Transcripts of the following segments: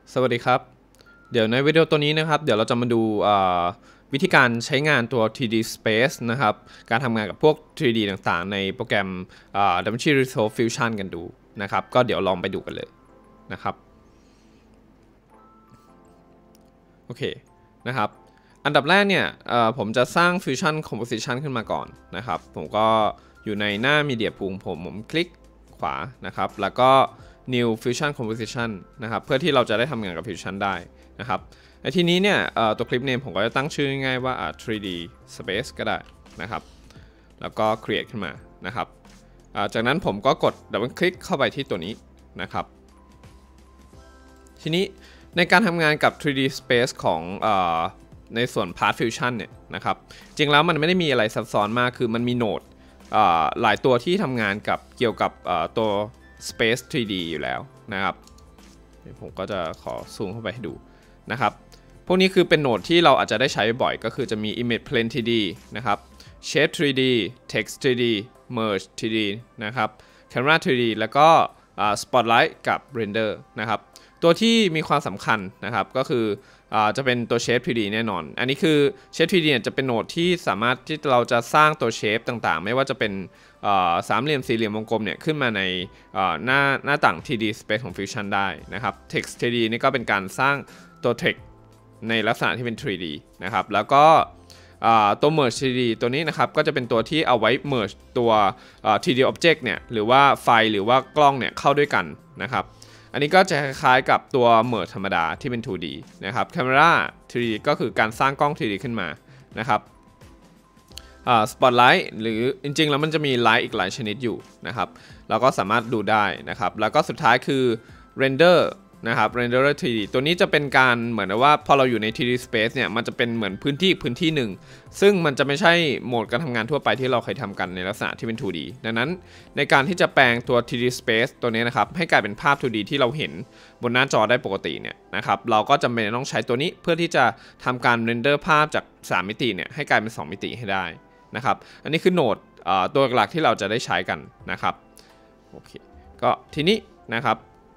สวัสดีครับเดี๋ยวในวิดีโอตัวนี้นะครับเดี๋ยวเราจะมาดูวิธีการใช้งานตัว 3D Space นะครับการทำงานกับพวก 3D ต่างๆในโปรแกรมDaVinci Resolve Fusion กันดูนะครับก็เดี๋ยวลองไปดูกันเลยนะครับโอเคนะครับอันดับแรกเนี่ยผมจะสร้าง Fusion Composition ขึ้นมาก่อนนะครับผมก็อยู่ในหน้า Media Pool ผมคลิกขวานะครับแล้วก็ New Fusion Composition นะครับเพื่อที่เราจะได้ทำงานกับ Fusion ได้นะครับในที่นี้เนี่ยตัวคลิปเนี่ยผมก็จะตั้งชื่อง่ายๆว่า 3D Space ก็ได้นะครับแล้วก็ Create ขึ้นมานะครับจากนั้นผมก็กดดับเบิลคลิกเข้าไปที่ตัวนี้นะครับทีนี้ในการทำงานกับ 3D Space ของในส่วน Part Fusion เนี่ยนะครับจริงแล้วมันไม่ได้มีอะไรซับซ้อนมากคือมันมีโหนดหลายตัวที่ทำงานกับเกี่ยวกับตัว Space 3D อยู่แล้วนะครับผมก็จะขอซูมเข้าไปให้ดูนะครับพวกนี้คือเป็นโหนดที่เราอาจจะได้ใช้บ่อยก็คือจะมี Image Plane 3D นะครับ Shape 3D Text 3D Merge 3D นะครับ Camera 3D แล้วก็Spotlight กับ Render นะครับตัวที่มีความสำคัญนะครับก็คือจะเป็นตัว Shape 3D แน่นอนอันนี้คือ Shape 3D เนี่ยจะเป็นโหนดที่สามารถที่เราจะสร้างตัว Shape ต่างๆไม่ว่าจะเป็นสามเหลี่ยมสี่เหลี่ยมวงกลมเนี่ยขึ้นมาในหน้าต่าง 3D Space ของ Fusion ได้นะครับ Text 3D นี่ก็เป็นการสร้างตัว Text ในลักษณะที่เป็น 3D นะครับแล้วก็ตัว Merge 3D ตัวนี้นะครับก็จะเป็นตัวที่เอาไว้ Merge ตัว 3D Object เนี่ยหรือว่าไฟหรือว่ากล้องเนี่ยเข้าด้วยกันนะครับอันนี้ก็จะคล้ายๆกับตัว Merge ธรรมดาที่เป็น 2D นะครับ Camera 3D ก็คือการสร้างกล้อง 3D ขึ้นมานะครับSpotlight หรือจริงๆแล้วมันจะมีไลท์อีกหลายชนิดอยู่นะครับเราก็สามารถดูได้นะครับแล้วก็สุดท้ายคือ Render นะครับ Renderer 3D ตัวนี้จะเป็นการเหมือนว่าพอเราอยู่ใน 3D Space เนี่ยมันจะเป็นเหมือนพื้นที่หนึ่งซึ่งมันจะไม่ใช่โหมดการทำงานทั่วไปที่เราเคยทำกันในลักษณะที่เป็น 2D ดังนั้นในการที่จะแปลงตัว 3D Space ตัวนี้นะครับให้กลายเป็นภาพ 2D ที่เราเห็นบนหน้าจอได้ปกติเนี่ยนะครับเราก็จำเป็นต้องใช้ตัวนี้เพื่อที่จะทำการ Render ภาพจาก3มิติเนี่ยให้กลายเป็น2มิติให้ได้นะครับอันนี้คือโหนดตัวหลักที่เราจะได้ใช้กันนะครับโอเคก็ทีนี้นะครับ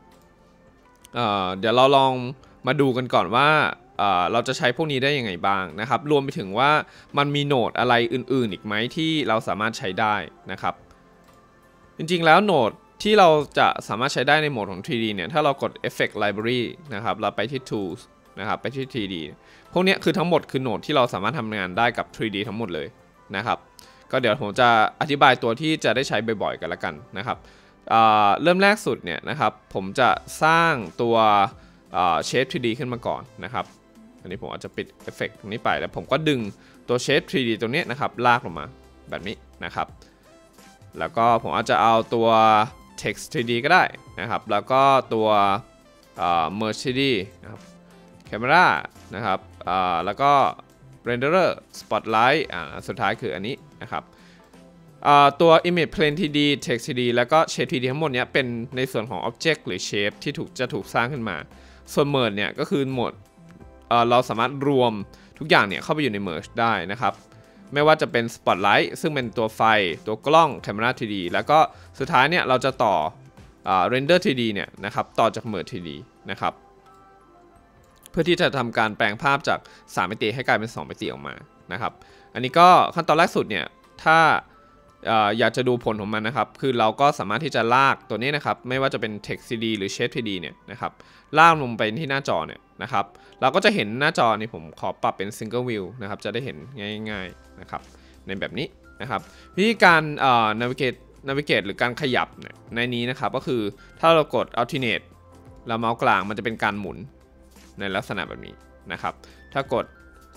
เดี๋ยวเราลองมาดูกันก่อนว่าเราจะใช้พวกนี้ได้ยังไงบ้างนะครับรวมไปถึงว่ามันมีโหนดอะไรอื่นๆอีกไหมที่เราสามารถใช้ได้นะครับจริงๆแล้วโหนดที่เราจะสามารถใช้ได้ในโหมดของ 3D เนี่ยถ้าเรากด Effect Library นะครับเราไปที่ Tools นะครับไปที่ 3D พวกนี้คือทั้งหมดคือโหนดที่เราสามารถทำงานได้กับ 3D ทั้งหมดเลยนะครับก็เดี๋ยวผมจะอธิบายตัวที่จะได้ใช้บ่อยๆกันละกันนะครับเริ่มแรกสุดเนี่ยนะครับผมจะสร้างตัวShape 3D ขึ้นมาก่อนนะครับอันนี้ผมอาจจะปิดเอฟเฟกต์ตรงนี้ไปแล้วผมก็ดึงตัว Shape 3D ตรงนี้นะครับลากลงมาแบบนี้นะครับแล้วก็ผมอาจจะเอาตัว Text 3D ก็ได้นะครับแล้วก็ตัวMerge 3D นะครับ Camera นะครับแล้วก็ Renderer Spotlight สุดท้ายคืออันนี้นะครับตัว Image Plane 3D Text 3D แล้วก็ Shape 3D ทั้งหมดนี้เป็นในส่วนของ Object หรือ Shape ที่จะถูกสร้างขึ้นมาส่วน Merge เนี่ยก็คือโหมดเราสามารถรวมทุกอย่างเนี่ยเข้าไปอยู่ใน Merge ได้นะครับไม่ว่าจะเป็น Spotlight ซึ่งเป็นตัวไฟตัวกล้อง Camera 3D แล้วก็สุดท้ายเนี่ยเราจะต่อRender 3D เนี่ยนะครับต่อจาก Merge 3D นะครับเพื่อที่จะทำการแปลงภาพจาก3มิติให้กลายเป็น2มิติออกมานะครับอันนี้ก็ขั้นตอนแรกสุดเนี่ยถ้าอยากจะดูผลของมันนะครับคือเราก็สามารถที่จะลากตัวนี้นะครับไม่ว่าจะเป็น Text 3D หรือ Shape 3D เนี่ยนะครับลากลงไปที่หน้าจอเนี่ยนะครับเราก็จะเห็นหน้าจอนี่ผมขอปรับเป็น Single View นะครับจะได้เห็นง่ายๆนะครับในแบบนี้นะครับวิธีการnavigate หรือการขยับในนี้นะครับก็คือถ้าเรากด Alternate แล้วเมาส์กลางมันจะเป็นการหมุนในลักษณะแบบนี้นะครับถ้ากด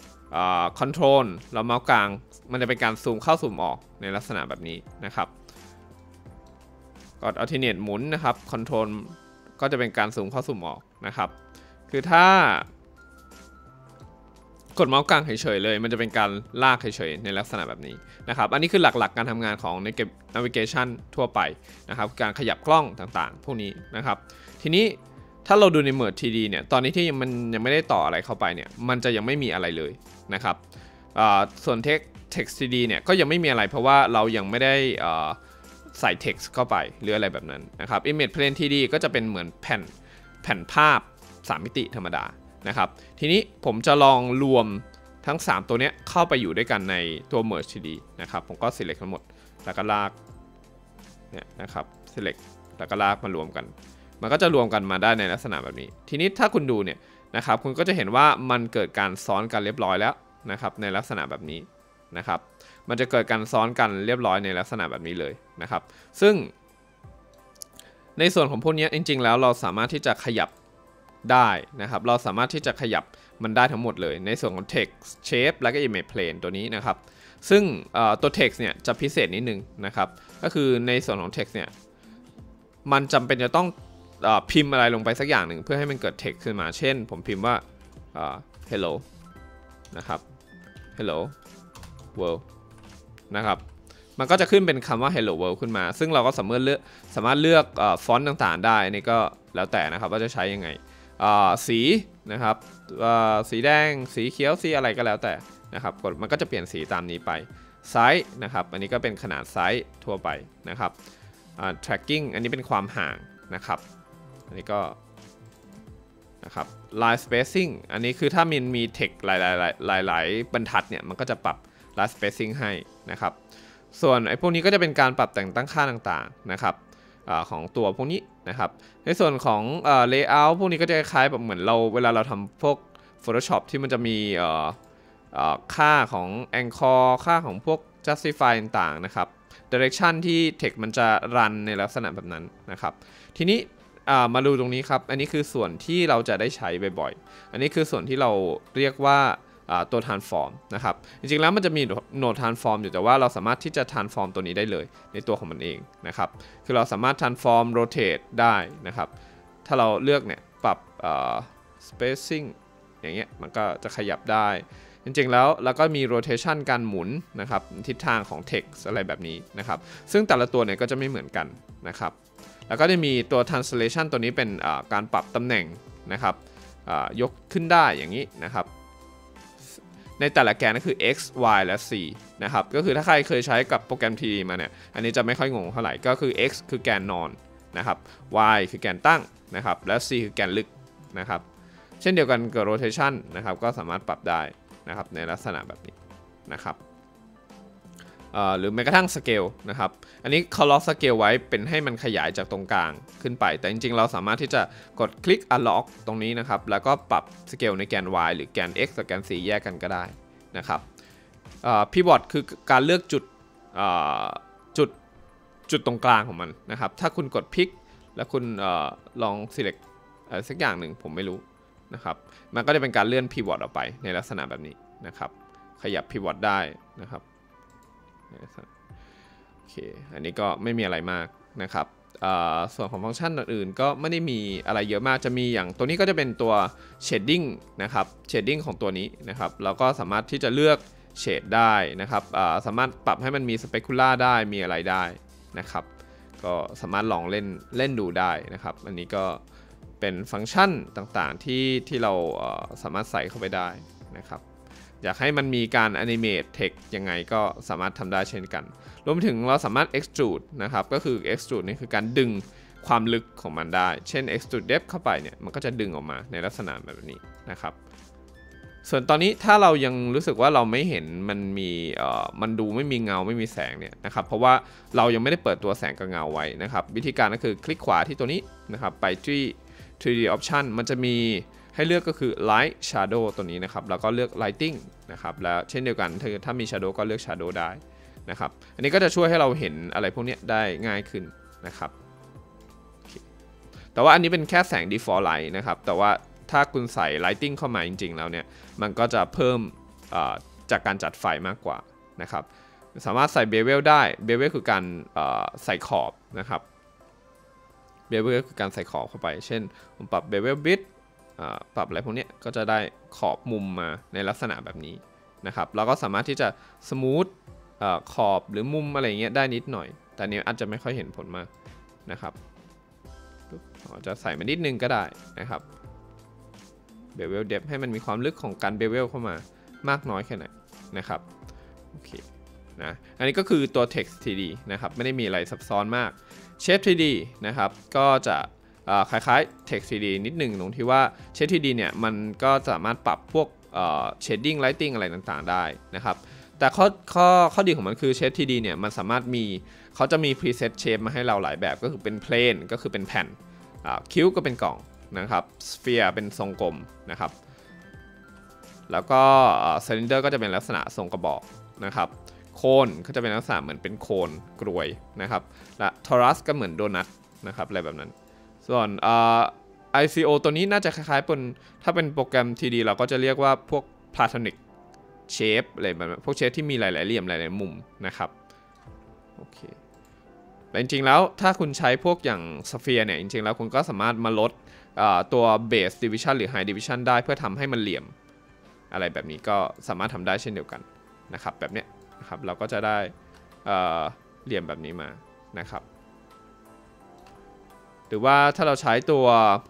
Control แล้วเมาส์กลางมันจะเป็นการซูมเข้าซูมออกในลักษณะแบบนี้นะครับกด Alternate หมุนนะครับ Control ก็จะเป็นการซูมเข้าซูมออกนะครับคือถ้ากดเมาส์กลางเฉยๆเลยมันจะเป็นการลากเฉยๆในลักษณะแบบนี้นะครับอันนี้คือหลักๆการทำงานของ Navigation ทั่วไปนะครับการขยับกล้องต่างๆพวกนี้นะครับทีนี้ถ้าเราดูใน Merge 3D เนี่ยตอนนี้ที่มันยังไม่ได้ต่ออะไรเข้าไปเนี่ยมันจะยังไม่มีอะไรเลยนะครับส่วน Text 3D เนี่ยก็ยังไม่มีอะไรเพราะว่าเรายังไม่ได้ใส่ Text เข้าไปหรืออะไรแบบนั้นนะครับ Image Plane 3D ก็จะเป็นเหมือนแผ่นภาพ 3 มิติธรรมดานะครับทีนี้ผมจะลองรวมทั้ง3ตัวนี้เข้าไปอยู่ด้วยกันในตัว merge 3D นะครับผมก็ select ทั้งหมดแล้วก็ลากเนี่ยนะครับ select แล้วก็ลากมารวมกันมันก็จะรวมกันมาได้ในลักษณะแบบนี้ทีนี้ถ้าคุณดูเนี่ยนะครับคุณก็จะเห็นว่ามันเกิดการซ้อนกันเรียบร้อยแล้วนะครับในลักษณะแบบนี้นะครับมันจะเกิดการซ้อนกันเรียบร้อยในลักษณะแบบนี้เลยนะครับซึ่งในส่วนของพวกนี้จริงๆแล้วเราสามารถที่จะขยับได้นะครับเราสามารถที่จะขยับมันได้ทั้งหมดเลยในส่วนของ text shape แล้วก็ image plane ตัวนี้นะครับซึ่งตัว text เนี่ยจะพิเศษนิดนึงนะครับก็คือในส่วนของ text เนี่ยมันจำเป็นจะต้องพิมพ์อะไรลงไปสักอย่างหนึ่งเพื่อให้มันเกิด text ขึ้นมาเช่นผมพิมพ์ว่าhello นะครับ hello world นะครับมันก็จะขึ้นเป็นคำว่า hello world ขึ้นมาซึ่งเราก็สามารถเลือกฟอนต์ต่างๆได้นี่ก็แล้วแต่นะครับว่าจะใช้ยังไงสีนะครับสีแดงสีเขียวสีอะไรก็แล้วแต่นะครับมันก็จะเปลี่ยนสีตามนี้ไปไซส์นะครับอันนี้ก็เป็นขนาดไซส์ทั่วไปนะครับtracking อันนี้เป็นความห่างนะครับอันนี้ก็นะครับ line spacing อันนี้คือถ้ามันมี text หลายบรรทัดเนี่ยมันก็จะปรับ line spacing ให้นะครับส่วนไอ้พวกนี้ก็จะเป็นการปรับแต่งตั้งค่าต่างๆนะครับของตัวพวกนี้นะครับในส่วนของlayout พวกนี้ก็จะคล้ายแบบเหมือนเวลาเราทำพวก Photoshop ที่มันจะมีค่าของ anchor ค่าของพวก justify ต่างๆนะครับ direction ที่ text มันจะรันในลักษณะแบบนั้นนะครับทีนี้มาดูตรงนี้ครับอันนี้คือส่วนที่เราจะได้ใช้บ่อยๆอันนี้คือส่วนที่เราเรียกว่าตัว transform นะครับจริงๆแล้วมันจะมี node transform อยู่แต่ว่าเราสามารถที่จะ transform ตัวนี้ได้เลยในตัวของมันเองนะครับคือเราสามารถ transform rotate ได้นะครับถ้าเราเลือกเนี่ยปรับ spacing อย่างเงี้ยมันก็จะขยับได้จริงๆแล้วก็มี rotation การหมุนนะครับทิศทางของ text อะไรแบบนี้นะครับซึ่งแต่ละตัวเนี่ยก็จะไม่เหมือนกันนะครับแล้วก็จะมีตัว translation ตัวนี้เป็นการปรับตำแหน่งนะครับยกขึ้นได้อย่างนี้นะครับในแต่ละแกนก็คือ x y และ z นะครับก็คือถ้าใครเคยใช้กับโปรแกรม 3D มาเนี่ยอันนี้จะไม่ค่อยงงเท่าไหร่ก็คือ x คือแกนนอนนะครับ y คือแกนตั้งนะครับและ z คือแกนลึกนะครับเช่นเดียวกันกับ rotation นะครับก็สามารถปรับได้นะครับในลักษณะแบบนี้นะครับหรือแม้กระทั่งสเกลนะครับอันนี้เขาล็อกสเกลไว้เป็นให้มันขยายจากตรงกลางขึ้นไปแต่จริงๆเราสามารถที่จะกดคลิก unlock ตรงนี้นะครับแล้วก็ปรับสเกลในแกน y หรือแกน x กับแกน z แยกกันก็ได้นะครับpivot คือการเลือกจุดตรงกลางของมันนะครับถ้าคุณกดพลิกแล้วคุณลอง select สักอย่างหนึ่งผมไม่รู้นะครับมันก็จะเป็นการเลื่อน pivot ออกไปในลักษณะแบบนี้นะครับขยับ pivot ได้นะครับโอเคอันนี้ก็ไม่มีอะไรมากนะครับส่วนของฟังก์ชันอื่นๆก็ไม่ได้มีอะไรเยอะมากจะมีอย่างตัวนี้ก็จะเป็นตัว shading นะครับ shading ของตัวนี้นะครับเราก็สามารถที่จะเลือกเฉดได้นะครับสามารถปรับให้มันมี specular ได้มีอะไรได้นะครับก็สามารถลองเล่นดูได้นะครับอันนี้ก็เป็นฟังก์ชันต่างๆที่เราสามารถใส่เข้าไปได้นะครับอยากให้มันมีการ animate text ยังไงก็สามารถทำได้เช่นกันรวมถึงเราสามารถ extrude นะครับก็คือ extrude นี่คือการดึงความลึกของมันได้เช่น extrude depth เข้าไปเนี่ยมันก็จะดึงออกมาในลักษณะแบบนี้นะครับส่วนตอนนี้ถ้าเรายังรู้สึกว่าเราไม่เห็นมันดูไม่มีเงาไม่มีแสงเนี่ยนะครับเพราะว่าเรายังไม่ได้เปิดตัวแสงกับเงาไว้นะครับวิธีการก็คือคลิกขวาที่ตัวนี้นะครับไปที่ 3D option มันจะมีให้เลือกก็คือ light shadow ตัวนี้นะครับแล้วก็เลือก lighting นะครับแล้วเช่นเดียวกันถ้ามี shadow ก็เลือก shadow ได้นะครับอันนี้ก็จะช่วยให้เราเห็นอะไรพวกนี้ได้ง่ายขึ้นนะครับแต่ว่าอันนี้เป็นแค่แสง default light นะครับแต่ว่าถ้าคุณใส่ lighting เข้ามาจริงๆแล้วเนี่ยมันก็จะเพิ่มจากการจัดไฟมากกว่านะครับสามารถใส่ bevel ได้ bevel คือการใส่ขอบนะครับ bevel คือการใส่ขอบเข้าไปเช่นผมปรับ bevel bit ปรับอะไรพวกนี้ก็จะได้ขอบมุมมาในลักษณะแบบนี้นะครับเราก็สามารถที่จะ smooth ขอบหรือมุมอะไรเงี้ยได้นิดหน่อยแต่นี้อาจจะไม่ค่อยเห็นผลมากนะครับจะใส่มานิดนึงก็ได้นะครับbevel depth ให้มันมีความลึกของการ bevel เข้ามามากน้อยแค่ไหนนะครับโอเคนะอันนี้ก็คือตัว text 3D นะครับไม่ได้มีอะไรซับซ้อนมาก shape 3D นะครับก็จะคล้ายๆ Text 3D นิดหนึ่งตรงที่ว่า Shade 3D เนี่ยมันก็สามารถปรับพวกshading lighting อะไรต่างๆได้นะครับแต่ข้อดีของมันคือ Shade 3D เนี่ยมันสามารถเขาจะมี preset shape มาให้เราหลายแบบก็คือเป็น plane ก็คือเป็นแผ่นคิ้วก็เป็นกล่องนะครับ sphere เป็นทรงกลมนะครับแล้วก็ซิลินเดอร์ก็จะเป็นลักษณะทรงกระบอกนะครับโคนก็จะเป็นลักษณะเหมือนเป็นโคนกรวยนะครับและทอรัสก็เหมือนโดนัทนะครับอะไรแบบนั้นส่วน ICO ตัวนี้น่าจะคล้ายๆเป็นถ้าเป็นโปรแกรม 3D เราก็จะเรียกว่าพวก platonic shape อะไรแบบนั้นพวกเชฟที่มีหลายๆเหลี่ยมหลายๆมุมนะครับโอเคแต่จริงๆแล้วถ้าคุณใช้พวกอย่าง Sphere เนี่ยจริงๆแล้วคุณก็สามารถมาลดตัว base division หรือ high division ได้เพื่อทำให้มันเหลี่ยมอะไรแบบนี้ก็สามารถทำได้เช่นเดียวกันนะครับแบบเนี้ยนะครับเราก็จะได้เหลี่ยมแบบนี้มานะครับหรือว่าถ้าเราใช้ตัว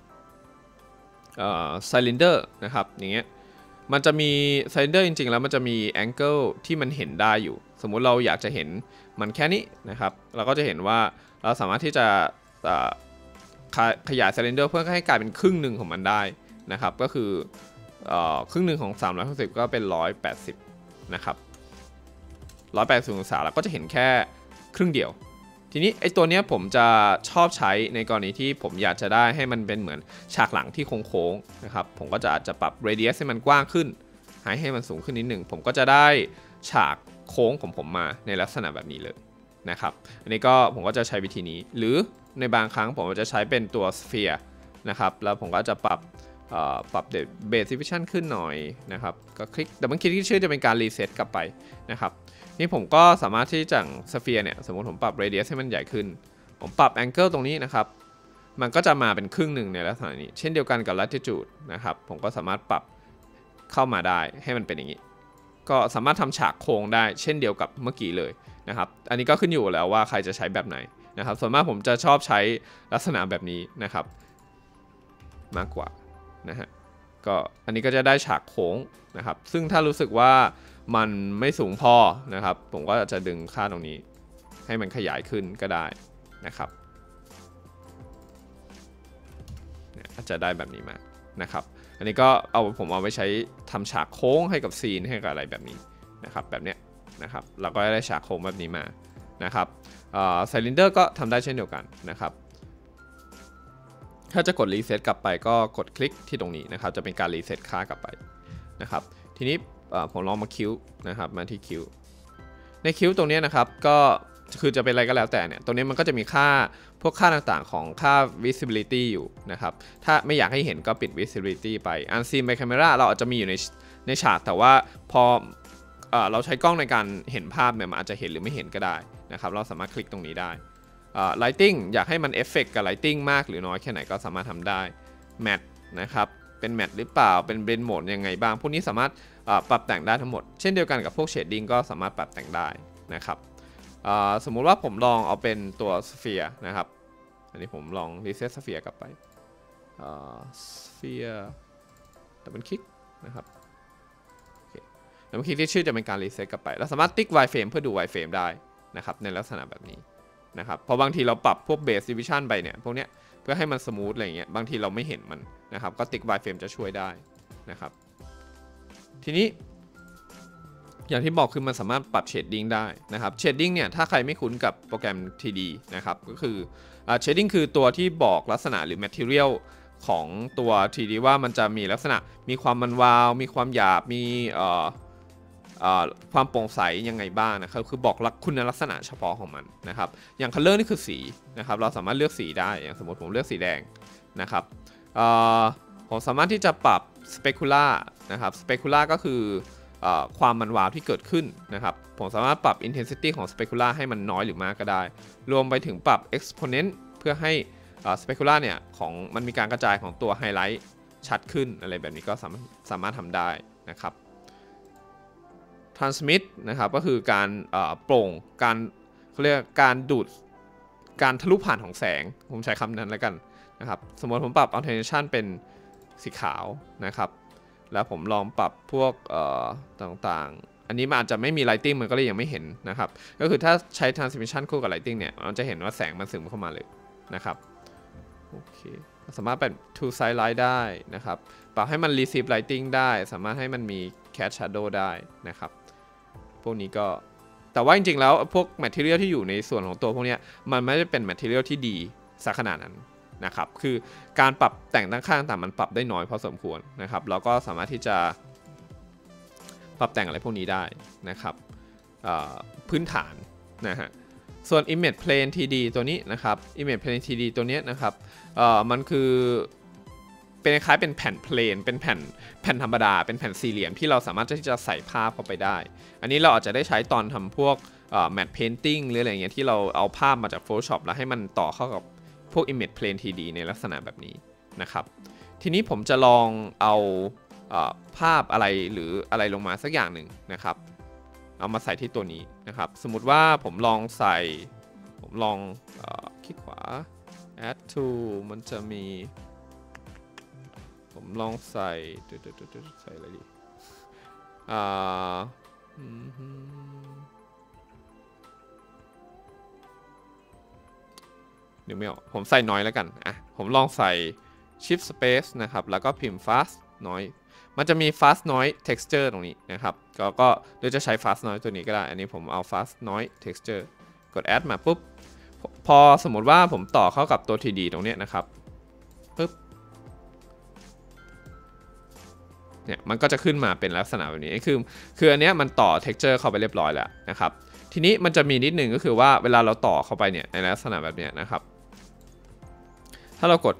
cylinder นะครับอย่างเงี้ยมันจะมี cylinder จริงๆแล้วมันจะมี angle ที่มันเห็นได้อยู่สมมุติเราอยากจะเห็นมันแค่นี้นะครับเราก็จะเห็นว่าเราสามารถที่จะขยาย cylinder เพื่อให้กลายเป็นครึ่งหนึ่งของมันได้นะครับก็คือครึ่งหนึ่งของ360ก็เป็น180นะครับ180องศาแล้วก็จะเห็นแค่ครึ่งเดียวทีนี้ไอ้ตัวเนี้ยผมจะชอบใช้ในกรณีที่ผมอยากจะได้ให้มันเป็นเหมือนฉากหลังที่โค้งๆนะครับผมก็อาจจะปรับ radius ให้มันกว้างขึ้นให้มันสูงขึ้นนิดหนึ่งผมก็จะได้ฉากโค้งของผมมาในลักษณะแบบนี้เลยนะครับอันนี้ก็ผมก็จะใช้วิธีนี้หรือในบางครั้งผมจะใช้เป็นตัว sphere นะครับแล้วผมก็จะปรับเบสดิวิชั่นขึ้นหน่อยนะครับก็คลิกแต่บางคลิกที่ชื่อจะเป็นการรีเซ็ตกลับไปนะครับนี่ผมก็สามารถที่จากสเฟียร์เนี่ยสมมติผมปรับเรเดียสให้มันใหญ่ขึ้นผมปรับแองเกิลตรงนี้นะครับมันก็จะมาเป็นครึ่งหนึ่งในลักษณะนี้เช่นเดียวกันกับ latitude นะครับผมก็สามารถปรับเข้ามาได้ให้มันเป็นอย่างนี้ก็สามารถทำฉากโค้งได้เช่นเดียวกับเมื่อกี้เลยนะครับอันนี้ก็ขึ้นอยู่แล้วว่าใครจะใช้แบบไหนนะครับส่วนมากผมจะชอบใช้ลักษณะแบบนี้นะครับมากกว่านะฮะก็อันนี้ก็จะได้ฉากโค้งนะครับซึ่งถ้ารู้สึกว่ามันไม่สูงพอนะครับผมก็จะดึงค่าตรงนี้ให้มันขยายขึ้นก็ได้นะครับอาจจะได้แบบนี้มานะครับอันนี้ก็ผมเอาไปใช้ทำฉากโค้งให้กับซีนให้กับอะไรแบบนี้นะครับแบบเนี้ยนะครับเราก็ได้ฉากโค้งแบบนี้มานะครับCylinder ก็ทำได้เช่นเดียวกันนะครับถ้าจะกดรีเซ็ตกลับไปก็กดคลิกที่ตรงนี้นะครับจะเป็นการรีเซ็ตค่ากลับไปนะครับทีนี้ผมลองมาคิ้วนะครับมาที่คิ้วในคิ้วตรงนี้นะครับก็คือจะเป็นอะไรก็แล้วแต่เนี่ยตรงนี้มันก็จะมีพวกค่าต่างๆของค่า visibility อยู่นะครับถ้าไม่อยากให้เห็นก็ปิด visibility ไป unseen by camera เราอาจจะมีอยู่ในฉากแต่ว่าพอเราใช้กล้องในการเห็นภาพเนี่ยมันอาจจะเห็นหรือไม่เห็นก็ได้นะครับเราสามารถคลิกตรงนี้ได้lighting อยากให้มันเอฟเฟกต์กับ lighting มากหรือน้อยแค่ไหนก็สามารถทำได้ matte นะครับเป็น matte หรือเปล่าเป็น blend mode ยังไงบ้างพวกนี้สามารถปรับแต่งได้ทั้งหมดเช่นเดียวกันกับพวก shading ก็สามารถปรับแต่งได้นะครับสมมุติว่าผมลองเอาเป็นตัว sphere นะครับอันนี้ผมลอง reset sphere กลับไปsphere ดับเบิลคลิกนะครับดับเบิลคลิกที่ชื่อจะเป็นการ reset กลับไปเราสามารถติ๊ก wireframe เพื่อดู wireframe ได้นะครับในลักษณะแบบนี้นะครับเพราะบางทีเราปรับพวก base division ไปเนี่ยพวกเนี้ยเพื่อให้มันสมูทอะไรเงี้ยบางทีเราไม่เห็นมันนะครับก็ติ๊ก wireframe จะช่วยได้นะครับทีนี้อย่างที่บอกคือมันสามารถปรับ shading ได้นะครับ shading เนี่ยถ้าใครไม่คุ้นกับโปรแกรม 3D นะครับก็คือshading คือตัวที่บอกลักษณะหรือ material ของตัว 3D ว่ามันจะมีลักษณะมีความมันวาวมีความหยาบมีความโปร่งใสยังไงบ้างนะครับคือบอกคุณลักษณะเฉพาะของมันนะครับอย่าง color นี่คือสีนะครับเราสามารถเลือกสีได้อย่างสมมติผมเลือกสีแดงนะครับผมสามารถที่จะปรับ specular นะครับ specular ก็คือความมันวาวที่เกิดขึ้นนะครับผมสามารถปรับ intensity ของ specular ให้มันน้อยหรือมากก็ได้รวมไปถึงปรับ exponent เพื่อให้specular เนี่ยมันมีการกระจายของตัว highlight ชัดขึ้นอะไรแบบนี้ก็สามารถทำได้นะครับtransmit นะครับก็คือการโปร่งเขาเรียกการดูดการทะลุผ่านของแสงผมใช้คำนั้นแล้วกันนะครับสมมติผมปรับ alternation เป็นสีขาวนะครับแล้วผมลองปรับพวกต่างๆอันนี้มันอาจจะไม่มี lighting มันก็เลยยังไม่เห็นนะครับก็คือถ้าใช้ transmission คู่กับ lighting เนี่ยเราจะเห็นว่าแสงมันซึมเข้ามาเลยนะครับโอโอเคสามารถเป็น two side light ได้นะครับปรับให้มัน receive lighting ได้สามารถให้มันมี cast shadow ได้นะครับพวกนี้ก็แต่ว่าจริงๆแล้วพวก material ที่อยู่ในส่วนของตัวพวกนี้มันไม่ได้เป็น material ที่ดีสักขนาดนั้นนะครับคือการปรับแต่งด้านข้างต่างมันปรับได้น้อยพอสมควรนะครับแล้วก็สามารถที่จะปรับแต่งอะไรพวกนี้ได้นะครับพื้นฐานนะฮะส่วน image plane 3D ตัวนี้นะครับ image plane 3D ตัวนี้นะครับมันคือเป็นคล้ายเป็นแผ่นเพลนเป็นแผ่นธรรมดาเป็นแผ่นสี่เหลี่ยมที่เราสามารถที่จะใส่ภาพเข้าไปได้อันนี้เราอาจจะได้ใช้ตอนทำพวกmatte painting หรืออะไรเงี้ยที่เราเอาภาพมาจาก Photoshop แล้วให้มันต่อเข้ากับพวก image plane 3D ในลักษณะแบบนี้นะครับทีนี้ผมจะลองเอาภาพอะไรหรืออะไรลงมาสักอย่างหนึ่งนะครับเอามาใส่ที่ตัวนี้นะครับสมมุติว่าผมลองคลิกขวา add to มันจะมีผมลองใส่ใส่อะไรดีนึกไม่ออกผมใส่น้อยแล้วกันผมลองใส่ shift space นะครับแล้วก็พิมพ์ fast noise มันจะมี fast noise texture ตรงนี้นะครับก็โดยจะใช้ fast noise ตัวนี้ก็ได้อันนี้ผมเอา fast noise texture กด add มาปุ๊บพอสมมติว่าผมต่อเข้ากับตัว 3D ตรงนี้นะครับปุ๊บเนี่ยมันก็จะขึ้นมาเป็นลักษณะแบบนี้คืออันเนี้ยมันต่อ texture เข้าไปเรียบร้อยแล้วนะครับทีนี้มันจะมีนิดหนึ่งก็คือว่าเวลาเราต่อเข้าไปเนี่ยในลักษณะแบบนี้นะครับถ้าเรากด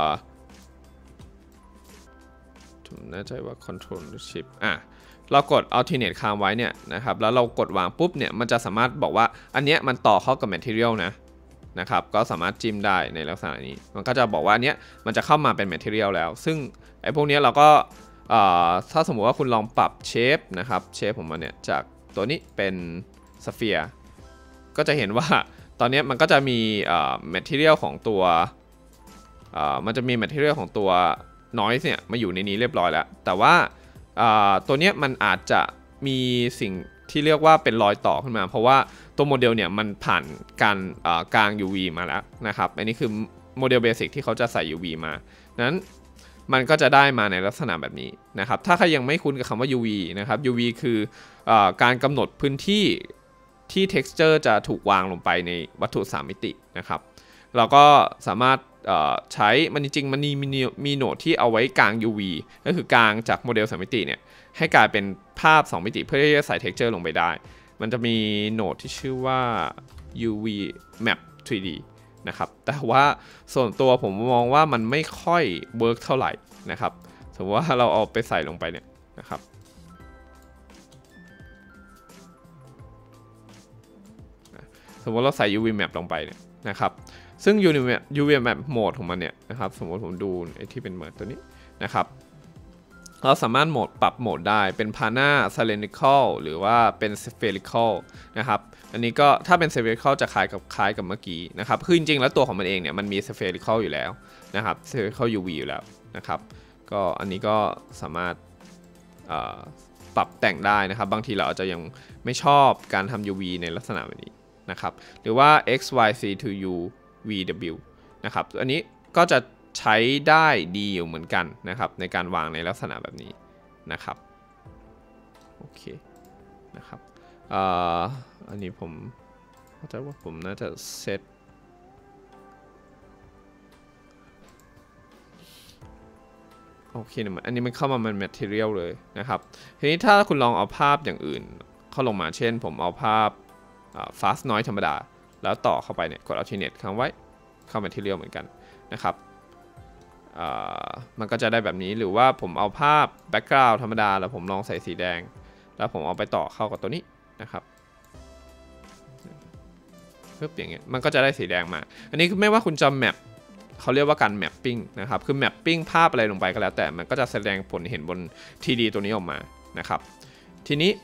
ผมแน่ใจว่า control shift เรากด alternate ค้างไว้เนี่ยนะครับแล้วเรากดวางปุ๊บเนี่ยมันจะสามารถบอกว่าอันเนี้ยมันต่อเข้ากับ material นะครับก็สามารถจิ้มได้ในลักษณะนี้มันก็จะบอกว่าอันเนี้ยมันจะเข้ามาเป็น material แล้วซึ่งไอ้พวกนี้เราก็ถ้าสมมุติว่าคุณลองปรับเชฟนะครับเชฟผมมาเนี่ยจากตัวนี้เป็นสเฟียร์ก็จะเห็นว่าตอนนี้มันก็จะมีmaterial ของตัวมันจะมี material ของตัว noise เนี่ยมาอยู่ในนี้เรียบร้อยแล้วแต่ว่าตัวนี้มันอาจจะมีสิ่งที่เรียกว่าเป็นรอยต่อขึ้นมาเพราะว่าตัวโมเดลเนี่ยมันผ่านการกลาง UV มาแล้วนะครับอันนี้คือโมเดลเบสิกที่เขาจะใส่ UV มานั้นมันก็จะได้มาในลักษณะแบบนี้นะครับถ้าใครยังไม่คุ้นกับคำว่า UV นะครับ UV คือการกำหนดพื้นที่ที่ texture จะถูกวางลงไปในวัตถุ3มิตินะครับเราก็สามารถใช้มันจริงๆมันมีโหนดที่เอาไว้กลาง UV ก็คือกลางจากโมเดล3มิติเนี่ยให้กลายเป็นภาพ2มิติเพื่อที่จะใส่ texture ลงไปได้มันจะมีโหนดที่ชื่อว่า UV Map 3D นะครับแต่ว่าส่วนตัวผมมองว่ามันไม่ค่อยเวิร์กเท่าไหร่นะครับสมมติว่าเราเอาไปใส่ลงไปเนี่ยนะครับสมมติเราใส่ UV Map ลงไปเนี่ยนะครับซึ่ง UV Map โหมดของมันเนี่ยนะครับสมมติผมดูไอ้ที่เป็นโหมดตัวนี้นะครับเราสามารถปรับโหมดได้เป็น Pana Cylindrical หรือว่าเป็น Spherical นะครับอันนี้ก็ถ้าเป็น Spherical จะคล้ายกับเมื่อกี้นะครับคือจริงๆแล้วตัวของมันเองเนี่ยมันมี Spherical อยู่แล้วนะครับ Spherical UV อยู่แล้วนะครับก็อันนี้ก็สามารถปรับแต่งได้นะครับบางทีเราอาจจะยังไม่ชอบการทำ UV ในลักษณะแบบนี้นะครับหรือว่า XYZ to U VW นะครับอันนี้ก็จะใช้ได้ดีอยู่เหมือนกันนะครับในการวางในลักษณะแบบนี้นะครับโอเคนะครับอันนี้ผมเข้าใจว่าผมน่าจะเซตโอเคอันนี้มันเข้ามามัน material เลยนะครับทีนี้ถ้าคุณลองเอาภาพอย่างอื่นเข้าลงมาเช่นผมเอาภาพfast noise ธรรมดาแล้วต่อเข้าไปเนี่ยกด alternate ค้างไว้เข้า material เหมือนกันนะครับมันก็จะได้แบบนี้หรือว่าผมเอาภาพ background ธรรมดาแล้วผมลองใส่สีแดงแล้วผมเอาไปต่อเข้ากับตัวนี้นะครับเพื่ออย่างเงี้ยมันก็จะได้สีแดงมาอันนี้คือไม่ว่าคุณจะ map เขาเรียกว่าการ mapping นะครับคือ mapping ภาพอะไรลงไปก็แล้วแต่มันก็จะแสดงผลเห็นบน 3D ตัวนี้ออกมานะครับทีนี้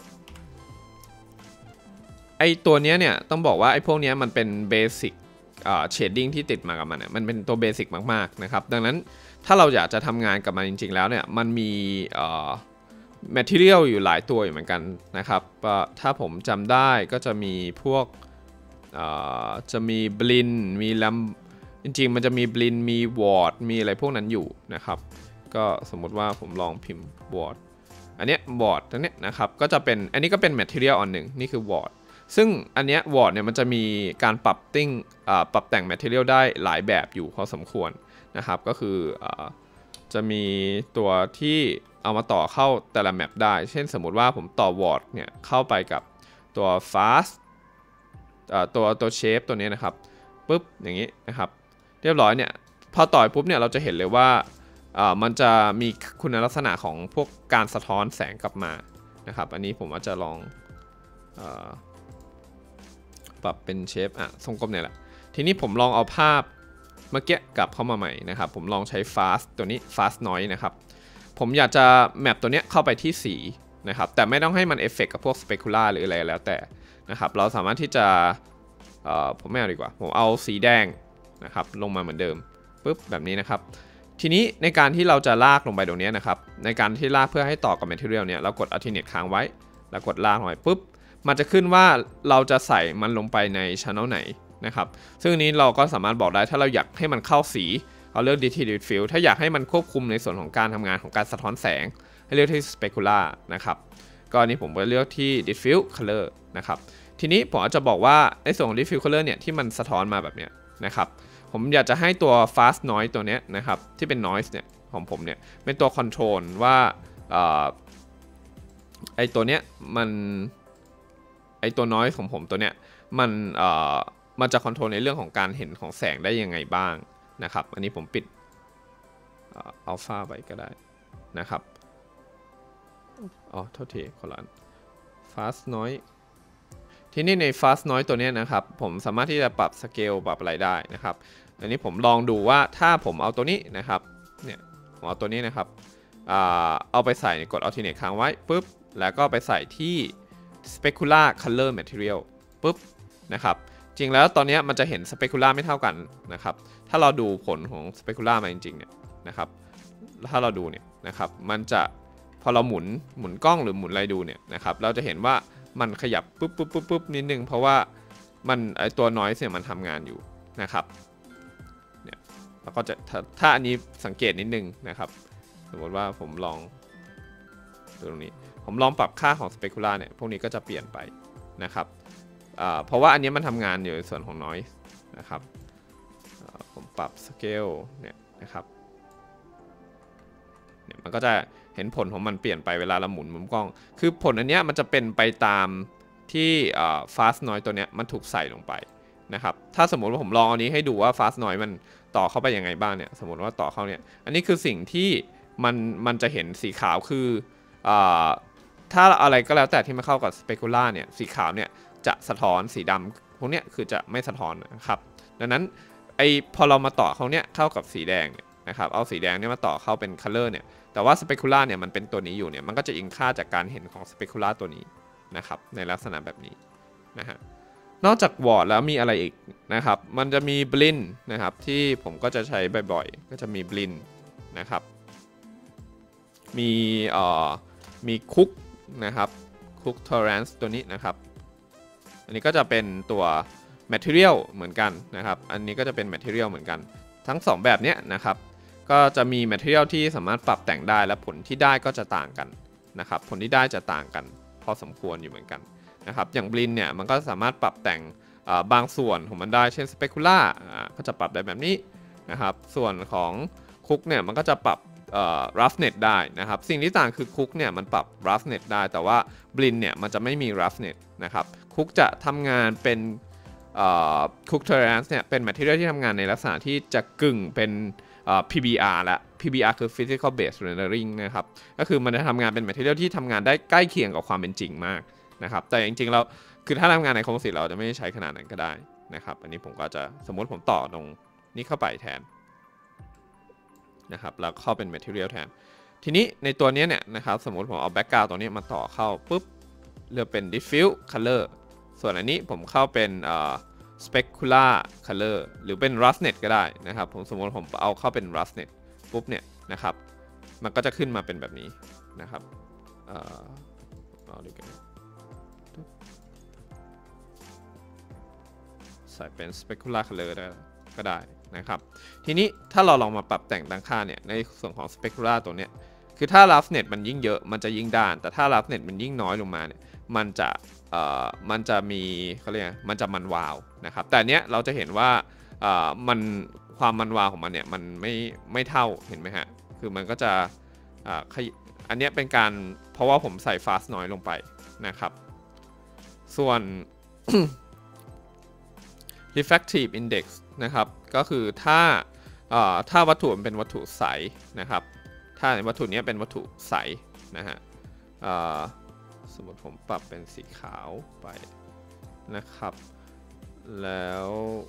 ไอตัวนี้เนี่ยต้องบอกว่าไอพวกนี้มันเป็นเบสิกเชดดิ้งที่ติดมากับมันเนี่ยมันเป็นตัวเบสิกมากๆนะครับดังนั้นถ้าเราอยากจะทำงานกับมันจริงๆแล้วเนี่ยมันมีmaterial อยู่หลายตัวอยู่เหมือนกันนะครับถ้าผมจำได้ก็จะมีพวกจะมีบลินจริงๆมันจะมี blend มี word มีอะไรพวกนั้นอยู่นะครับก็สมมติว่าผมลองพิมพ์ word อันเนี้ย word ตัวเนี้ยนะครับก็จะเป็นอันนี้ก็เป็น material อันหนึ่งนี่คือ word ซึ่งอันเนี้ย word เนี่ยมันจะมีการปรับแต่ง material ได้หลายแบบอยู่พอสมควรนะครับก็คือจะมีตัวที่เอามาต่อเข้าแต่ละแมปได้เช่นสมมุติว่าผมต่อ word เนี่ยเข้าไปกับตัว fast ตัว shape ตัวนี้นะครับปุ๊บอย่างนี้นะครับเรียบร้อยเนี่ยพอต่อยปุ๊บเนี่ยเราจะเห็นเลยว่ามันจะมีคุณลักษณะของพวกการสะท้อนแสงกลับมานะครับอันนี้ผมอาจจะลองปรับเป็นเชฟทรงกลมเนี่ยแหละทีนี้ผมลองเอาภาพเมื่อกี้กลับเข้ามาใหม่นะครับผมลองใช้ fast ตัวนี้ fast noise นะครับผมอยากจะแมปตัวนี้เข้าไปที่สีนะครับแต่ไม่ต้องให้มันเอฟเฟกต์กับพวก specular หรืออะไรแล้วแต่นะครับเราสามารถที่จะผมไม่เอาดีกว่าผมเอาสีแดงนะครับลงมาเหมือนเดิมปุ๊บแบบนี้นะครับทีนี้ในการที่เราจะลากลงไปตรงนี้นะครับในการที่ลากเพื่อให้ต่อกับ material เนี่ยเรากด alternate ค้างไว้แล้วกดลากลงไปปุ๊บมันจะขึ้นว่าเราจะใส่มันลงไปใน channel ไหนนะครับซึ่งนี้เราก็สามารถบอกได้ถ้าเราอยากให้มันเข้าสีเราเลือก diffuse fill ถ้าอยากให้มันควบคุมในส่วนของการทำงานของการสะท้อนแสงให้เลือกที่ specular นะครับก็อันนี้ผมก็เลือกที่ diffuse color นะครับทีนี้ผมอาจจะบอกว่าในส่วนของ diffuse color เนี่ยที่มันสะท้อนมาแบบเนี้ยนะครับผมอยากจะให้ตัว fast noise ตัวเนี้ยนะครับที่เป็น noise เนี่ยของผมเนี่ยเป็นตัว control ว่าไอตัวเนี้ยมันไอตัว noise ของผมตัวเนี้ยมันจะ control ในเรื่องของการเห็นของแสงได้ยังไงบ้างนะครับอันนี้ผมปิดalpha ไปก็ได้นะครับโทษทีคนละ fast noiseทีนี้ใน fast noise ตัวนี้นะครับผมสามารถที่จะปรับสเกลปรับอะไรได้นะครับอันนี้ผมลองดูว่าถ้าผมเอาตัวนี้นะครับเนี่ยผมเอาตัวนี้นะครับเอาไปใส่กด alternate ค้างไว้ปุ๊บแล้วก็ไปใส่ที่ specular color material ปุ๊บนะครับจริงแล้วตอนนี้มันจะเห็น specular ไม่เท่ากันนะครับถ้าเราดูผลของ specular มาจริงๆเนี่ยนะครับถ้าเราดูเนี่ยนะครับมันจะพอเราหมุนกล้องหรือหมุนอะไรดูเนี่ยนะครับเราจะเห็นว่ามันขยับปุ๊บนิดนึงเพราะว่ามันไอตัว noise เนี่ยมันทำงานอยู่นะครับเนี่ยแล้วก็จะถ้าอันนี้สังเกตนิดนึงนะครับสมมติว่าผมลองตรงนี้ผมลองปรับค่าของ specular เนี่ยพวกนี้ก็จะเปลี่ยนไปนะครับเพราะว่าอันนี้มันทำงานอยู่ในส่วนของ noise นะครับผมปรับ scale เนี่ยนะครับเนี่ยมันก็จะเห็นผลของมันเปลี่ยนไปเวลาเราหมุนมุมกล้องคือผลอันเนี้ยมันจะเป็นไปตามที่fast noise ตัวเนี้ยมันถูกใส่ลงไปนะครับถ้าสมมติว่าผมลองอันนี้ให้ดูว่า fast noise มันต่อเข้าไปยังไงบ้างเนี่ยสมมติว่าต่อเข้าเนี่ยอันนี้คือสิ่งที่มันจะเห็นสีขาวคือถ้าอะไรก็แล้วแต่ที่มาเข้ากับ specular เนี่ยสีขาวเนี่ยจะสะท้อนสีดำพวกเนี้ยคือจะไม่สะท้อนนะครับดังนั้นพอเรามาต่อเขาเนี่ยเข้ากับสีแดงเนี่ยนะครับเอาสีแดงเนี่ยมาต่อเข้าเป็น color เนี่ยแต่ว่า specular เนี่ยมันเป็นตัวนี้อยู่เนี่ยมันก็จะอิงค่าจากการเห็นของ specular ตัวนี้นะครับในลักษณะแบบนี้นะฮะนอกจาก word แล้วมีอะไรอีกนะครับมันจะมี blend นะครับที่ผมก็จะใช้บ่อยๆก็จะมี blend นะครับมีคุกนะครับคุก tolerance ตัวนี้นะครับอันนี้ก็จะเป็นตัว material เหมือนกันนะครับอันนี้ก็จะเป็น material เหมือนกันทั้ง2แบบเนี้ยนะครับก็จะมี material ที่สามารถปรับแต่งได้และผลที่ได้ก็จะต่างกันนะครับผลที่ได้จะต่างกันพอสมควรอยู่เหมือนกันนะครับอย่าง blend เนี่ยมันก็สามารถปรับแต่งบางส่วนของมันได้เช่น specular ก็จะปรับได้แบบนี้นะครับส่วนของคุกเนี่ยมันก็จะปรับroughness ได้นะครับสิ่งที่ต่างคือคุกเนี่ยมันปรับ roughness ได้แต่ว่า blend เนี่ยมันจะไม่มี roughness นะครับคุกจะทำงานเป็นคุก tolerance เนี่ยเป็น material ที่ทำงานในลักษณะที่จะกึ่งเป็นPBR และ PBR คือ physical based rendering นะครับก็คือมันจะทำงานเป็น material ที่ทำงานได้ใกล้เคียงกับความเป็นจริงมากนะครับแต่จริงๆเราคือถ้าทำงานในโครงสีเราจะไม่ใช้ขนาดนั้นก็ได้นะครับอันนี้ผมก็จะสมมติผมต่อตรงนี้เข้าไปแทนนะครับแล้วเข้าเป็น material แทนทีนี้ในตัวนี้เนี่ยนะครับสมมติผมเอา background ตัวนี้มาต่อเข้าปุ๊บเลือกเป็น diffuse color ส่วนอันนี้ผมเข้าเป็นspecular color หรือเป็น roughness ก็ได้นะครับผมสมมติผมเอาเข้าเป็น roughness ปุ๊บเนี่ยนะครับมันก็จะขึ้นมาเป็นแบบนี้นะครับเอาดูกันใส่เป็น specular color ได้ก็ได้นะครับทีนี้ถ้าเราลองมาปรับแต่งตั้งค่าเนี่ยในส่วนของ Specular ตัวเนี้ยคือถ้า roughness มันยิ่งเยอะมันจะยิ่งด้านแต่ถ้า roughness มันยิ่งน้อยลงมาเนี่ยมันจะมีเขาเรียกมันจะมันวาวนะครับแต่เนี้ยเราจะเห็นว่ามันความมันวาวของมันเนี่ยมันไม่เท่าเห็นไหมฮะคือมันก็จะอันนี้เป็นการเพราะว่าผมใส่ fast น้อยลงไปนะครับส่วน refractive index นะครับก็คือถ้าวัตถุมันเป็นวัตถุใสนะครับถ้าวัตถุนี้เป็นวัตถุใสนะฮะสมมติผมปรับเป็นสีขาวไปนะครับแล้ว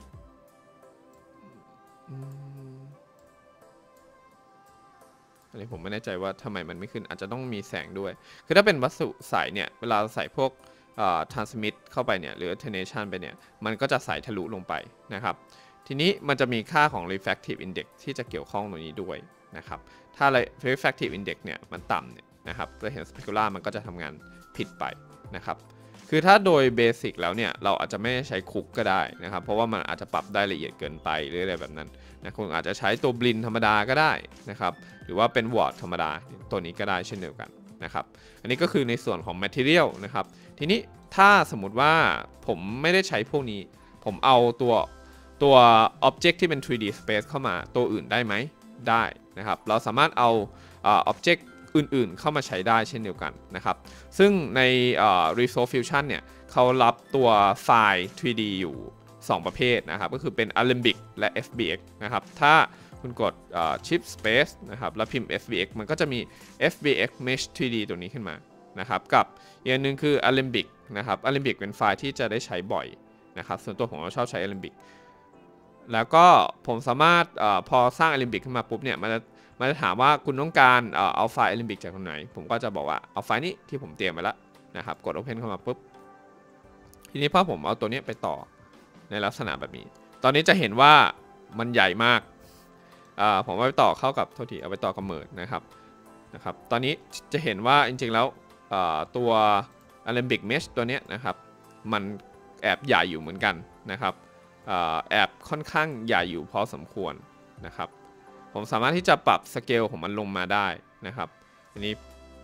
อันนี้ผมไม่แน่ใจว่าทำไมมันไม่ขึ้นอาจจะต้องมีแสงด้วยคือถ้าเป็นวัสดุใสเนี่ยเวลาใส่พวกtransmit เข้าไปเนี่ยหรือ attenuation ไปเนี่ยมันก็จะใส่ทะลุลงไปนะครับทีนี้มันจะมีค่าของ refractive index ที่จะเกี่ยวข้องตรงนี้ด้วยนะครับถ้า refractive index เนี่ยมันต่ำเนี่ยนะครับเราเห็น specular มันก็จะทำงานผิดไปนะครับคือถ้าโดยเบสิกแล้วเนี่ยเราอาจจะไม่ใช้คุกก็ได้นะครับเพราะว่ามันอาจจะปรับได้ละเอียดเกินไปหรืออะไรแบบนั้นนะคุณอาจจะใช้ตัวบลินธรรมดาก็ได้นะครับหรือว่าเป็นวอร์ดธรรมดาตัวนี้ก็ได้เช่นเดียวกันนะครับอันนี้ก็คือในส่วนของ material นะครับทีนี้ถ้าสมมุติว่าผมไม่ได้ใช้พวกนี้ผมเอาตัว object ที่เป็น 3D space เข้ามาตัวอื่นได้ไหมได้นะครับเราสามารถเอาobject อื่นๆเข้ามาใช้ได้เช่นเดียวกันนะครับซึ่งในResolve Fusion เนี่ยเขารับตัวไฟล์ 3D อยู่ 2 ประเภทนะครับก็คือเป็น Alembic และ FBX นะครับถ้าคุณกดShift Space นะครับแล้วพิมพ์ FBX มันก็จะมี FBX Mesh 3D ตัวนี้ขึ้นมานะครับกับอีกอันนึงคือ Alembic นะครับ Alembic เป็นไฟล์ที่จะได้ใช้บ่อยนะครับส่วนตัวผมชอบใช้ Alembic แล้วก็ผมสามารถพอสร้าง Alembic ขึ้นมาปุ๊บเนี่ยมันจะถามว่าคุณต้องการเอาไฟล์ Alembic จากตรงไหนผมก็จะบอกว่าเอาไฟล์นี้ที่ผมเตรียมไว้แล้วนะครับกด Open เข้ามาปุ๊บทีนี้พอผมเอาตัวนี้ไปต่อในลักษณะแบบนี้ตอนนี้จะเห็นว่ามันใหญ่มากผมเอาไปต่อเข้ากับโทษทีเอาไปต่อกับเมิร์ดนะครับตอนนี้จะเห็นว่าจริงๆแล้วตัว Alembic Mesh ตัวนี้นะครับมันแอบใหญ่อยู่เหมือนกันนะครับแอบค่อนข้างใหญ่อยู่พอสมควรนะครับผมสามารถที่จะปรับสเกลของมันลงมาได้นะครับอันนี้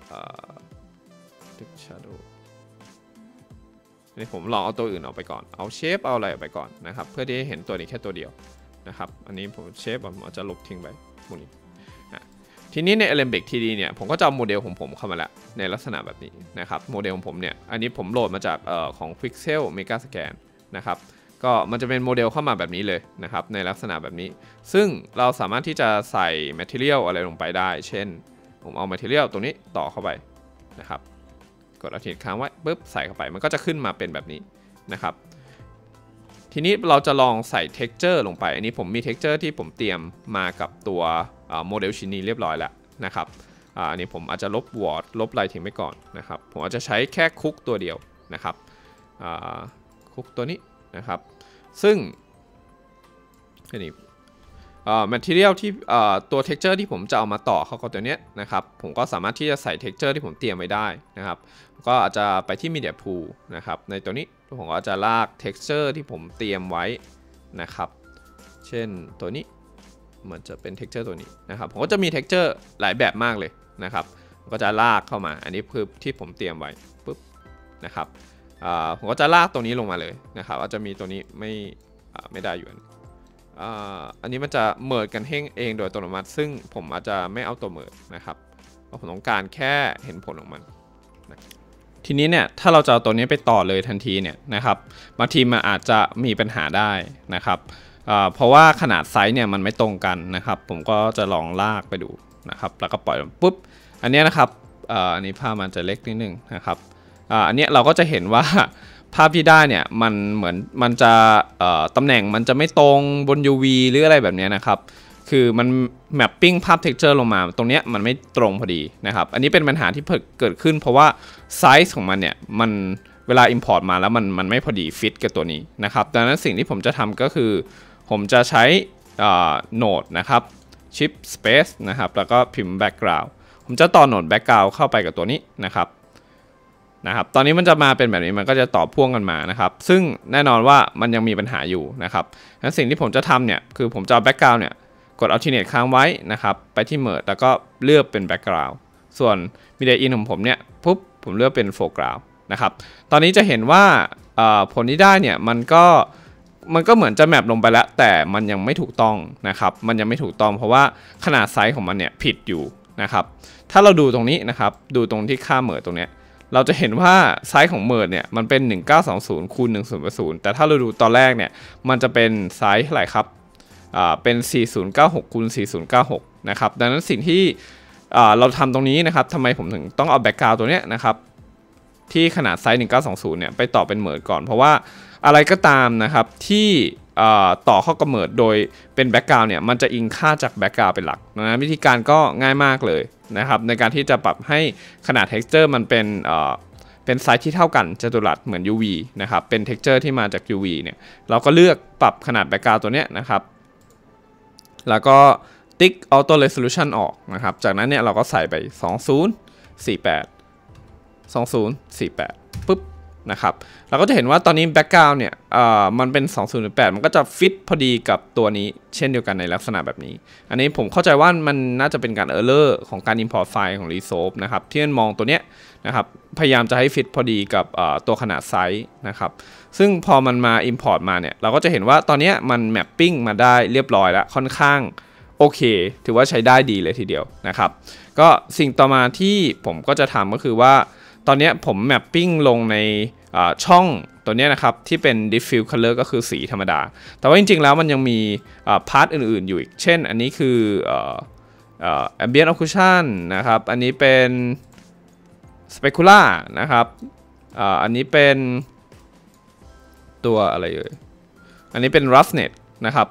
Thick Shadow อันนี้ผมลองเอาตัวอื่นออกไปก่อนเอาเชฟเอาอะไรออกไปก่อนนะครับเพื่อที่จะเห็นตัวนี้แค่ตัวเดียวนะครับอันนี้ผมเชฟผมอาจจะลบทิ้งไปพวกนี้ทีนี้ใน Alembic 3D เนี่ยผมก็จะเอาโมเดลของผมเข้ามาแล้วในลักษณะแบบนี้นะครับโมเดลของผมเนี่ยอันนี้ผมโหลดมาจากของ Pixel Megascan นะครับก็มันจะเป็นโมเดลเข้ามาแบบนี้เลยนะครับในลักษณะแบบนี้ซึ่งเราสามารถที่จะใส่ Material อะไรลงไปได้เช่นผมเอา Material ตรงนี้ต่อเข้าไปนะครับกดAltค้างไว้ปุ๊บใส่เข้าไปมันก็จะขึ้นมาเป็นแบบนี้นะครับทีนี้เราจะลองใส่ texture ลงไปอันนี้ผมมี texture ที่ผมเตรียมมากับตัวโมเดลชิ้นนี้เรียบร้อยแล้วนะครับอันนี้ผมอาจจะลบวอร์ดลบอะไรทิ้งไปก่อนนะครับผมอาจจะใช้แค่คุกตัวเดียวนะครับคุกตัวนี้นะครับซึ่งอันนี้material ที่ตัว texture ที่ผมจะเอามาต่อเข้ากับตัวนี้นะครับผมก็สามารถที่จะใส่ texture ที่ผมเตรียมไว้ได้นะครับก็อาจจะไปที่ media pool นะครับในตัวนี้ผมก็จะลาก texture ที่ผมเตรียมไว้นะครับเช่นตัวนี้มันจะเป็น texture ตัวนี้นะครับผมก็จะมี texture หลายแบบมากเลยนะครับก็จะลากเข้ามาอันนี้คือที่ผมเตรียมไว้ปุ๊บนะครับผมก็จะลากตรงนี้ลงมาเลยนะครับอาจจะมีตัวนี้ไม่ได้อยู่อันนี้มันจะเมิร์จกันเองโดยอัตโนมัติซึ่งผมอาจจะไม่เอาตัวเมิร์จนะครับเพราะผมต้องการแค่เห็นผลของมันนะทีนี้เนี่ยถ้าเราจะเอาตัวนี้ไปต่อเลยทันทีเนี่ยนะครับบางทีมันอาจจะมีปัญหาได้นะครับเพราะว่าขนาดไซส์เนี่ยมันไม่ตรงกันนะครับผมก็จะลองลากไปดูนะครับแล้วก็ปล่อยปุ๊บอันนี้นะครับอันนี้ภาพมันจะเล็กนิดนึงนะครับอันนี้เราก็จะเห็นว่าภาพที่ได้เนี่ยมันเหมือนมันจะตำแหน่งมันจะไม่ตรงบน UV หรืออะไรแบบนี้นะครับคือมันแมปปิ้งภาพ texture ลงมาตรงเนี้ยมันไม่ตรงพอดีนะครับอันนี้เป็นปัญหาที่เกิดขึ้นเพราะว่าไซส์ของมันเนี่ยมันเวลา import มาแล้วมันไม่พอดีฟิตกับตัวนี้นะครับดังนั้นสิ่งที่ผมจะทำก็คือผมจะใช้โหนดนะครับ Shift Space นะครับแล้วก็พิมพ์ background ผมจะต่อโหนด background เข้าไปกับตัวนี้นะครับนะครับตอนนี้มันจะมาเป็นแบบนี้มันก็จะต่อพ่วงกันมานะครับซึ่งแน่นอนว่ามันยังมีปัญหาอยู่นะครับงั้นสิ่งที่ผมจะทำเนี่ยคือผมจะเอาแบ็กกราวด์เนี่ยกด alternate ค้างไว้นะครับไปที่ merge แล้วก็เลือกเป็นแบ็กกราวด์ส่วน media in ของผมเนี่ยปุ๊บผมเลือกเป็น foreground นะครับตอนนี้จะเห็นว่าผลที่ได้เนี่ยมันก็เหมือนจะแมปลงไปแล้วแต่มันยังไม่ถูกต้องนะครับมันยังไม่ถูกต้องเพราะว่าขนาดไซส์ของมันเนี่ยผิดอยู่นะครับถ้าเราดูตรงนี้นะครับดูตรงที่ค่า merge ตรงเนี้ยเราจะเห็นว่าไซส์ของ merge เนี่ยมันเป็น 1920 คูณ 1080แต่ถ้าเราดูตอนแรกเนี่ยมันจะเป็นไซส์เท่าไหร่ครับเป็น 4096 คูณ 4096 นะครับดังนั้นสิ่งที่เราทำตรงนี้นะครับทำไมผมถึงต้องเอาแบ็กกราวด์ตัวเนี้ยนะครับที่ขนาดไซส์ 1920 เนี่ยไปต่อเป็น merge ก่อนเพราะว่าอะไรก็ตามนะครับที่ต่อเข้ากับ merge โดยเป็นแบ็กกราวด์เนี่ยมันจะอิงค่าจากแบ็กกราวด์เป็นหลักนะวิธีการก็ง่ายมากเลยนะครับในการที่จะปรับให้ขนาด texture มันเป็นไซส์ที่เท่ากันจัตุรัสเหมือน UV นะครับเป็น texture ที่มาจาก UV เนี่ยเราก็เลือกปรับขนาดแบ็กกราวด์ตัวเนี้ยนะครับแล้วก็ติ๊ก auto resolution ออกนะครับจากนั้นเนี่ยเราก็ใส่ไป 2048 2048ปุ๊บนะครับเราก็จะเห็นว่าตอนนี้แบ็กกราวด์เนี่ยมันเป็น 2008 มันก็จะฟิตพอดีกับตัวนี้เช่นเดียวกันในลักษณะแบบนี้อันนี้ผมเข้าใจว่ามันน่าจะเป็นการ error ของการ import ไฟล์ของ Resolve นะครับที่มันมองตัวเนี้ยนะครับพยายามจะให้ฟิตพอดีกับตัวขนาดไซส์นะครับซึ่งพอมันมา import มาเนี่ยเราก็จะเห็นว่าตอนนี้มัน mapping มาได้เรียบร้อยแล้วค่อนข้างโอเคถือว่าใช้ได้ดีเลยทีเดียวนะครับก็สิ่งต่อมาที่ผมก็จะทำก็คือว่าตอนนี้ผมแมปปิ้งลงในช่องตัวนี้นะครับที่เป็น diffuse color ก็คือสีธรรมดาแต่ว่าจริงๆแล้วมันยังมีพาร์ทอื่นๆอยู่อีกเช่นอันนี้คือambient occlusion นะครับอันนี้เป็น specular นะครับอันนี้เป็นตัวอะไรเอ่ยอันนี้เป็น roughness นะครับ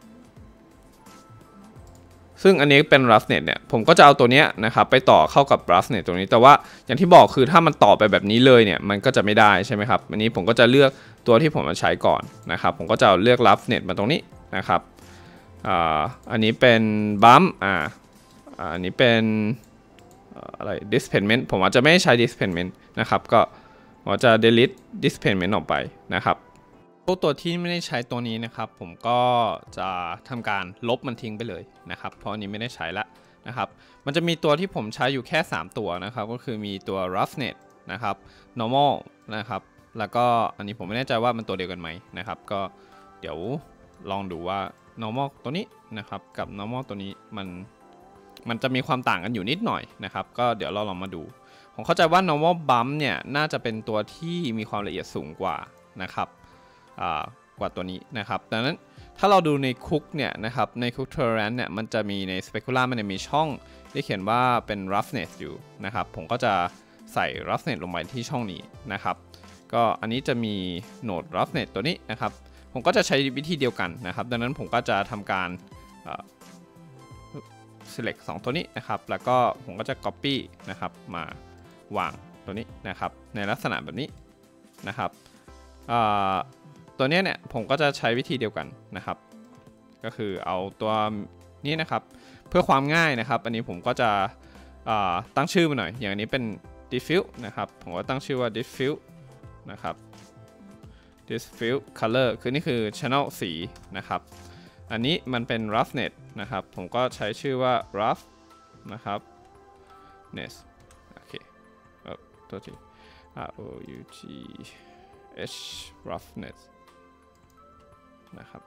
ซึ่งอันนี้เป็น roughness เนี่ยผมก็จะเอาตัวนี้นะครับไปต่อเข้ากับ roughness ตรงนี้แต่ว่าอย่างที่บอกคือถ้ามันต่อไปแบบนี้เลยเนี่ยมันก็จะไม่ได้ใช่ไหมครับอันนี้ผมก็จะเลือกตัวที่ผมจะใช้ก่อนนะครับผมก็จะเลือก roughness มาตรงนี้นะครับอันนี้เป็น bumpอันนี้เป็นอะไร displacement ผมอาจจะไม่ใช้ displacement นะครับก็ผมจะ delete displacement ออกไปนะครับตัวที่ไม่ได้ใช้ตัวนี้นะครับผมก็จะทำการลบมันทิ้งไปเลยนะครับเพราะอันนี้ไม่ได้ใช้ละนะครับมันจะมีตัวที่ผมใช้อยู่แค่3ตัวนะครับก็คือมีตัว roughness นะครับ normal นะครับแล้วก็อันนี้ผมไม่แน่ใจว่ามันตัวเดียวกันไหมนะครับก็เดี๋ยวลองดูว่า normal ตัวนี้นะครับกับ normal ตัวนี้มันจะมีความต่างกันอยู่นิดหน่อยนะครับก็เดี๋ยวเราลองมาดูผมเข้าใจว่า normal bump เนี่ยน่าจะเป็นตัวที่มีความละเอียดสูงกว่านะครับกว่าตัวนี้นะครับดังนั้นถ้าเราดูในคุกเนี่ยนะครับในคุก tolerance เนี่ยมันจะมีใน specular มันจะมีช่องที่เขียนว่าเป็น roughness อยู่นะครับผมก็จะใส่ roughness ลงไปที่ช่องนี้นะครับก็อันนี้จะมีโหนด roughness ตัวนี้นะครับผมก็จะใช้วิธีเดียวกันนะครับดังนั้นผมก็จะทำการselect 2 ตัวนี้นะครับแล้วก็ผมก็จะ copy นะครับมาวางตัวนี้นะครับในลักษณะแบบนี้นะครับตัวนี้เนี่ยผมก็จะใช้วิธีเดียวกันนะครับก็คือเอาตัวนี้นะครับเพื่อความง่ายนะครับอันนี้ผมก็จะตั้งชื่อมาหน่อยอย่างนี้เป็น diffuse นะครับผมก็ตั้งชื่อว่า diffuse นะครับ diffuse color คือนี่คือ channel สีนะครับอันนี้มันเป็น roughness นะครับผมก็ใช้ชื่อว่า rough นะครับ ness โอเคตัวที่ R O U G H roughness นะครับ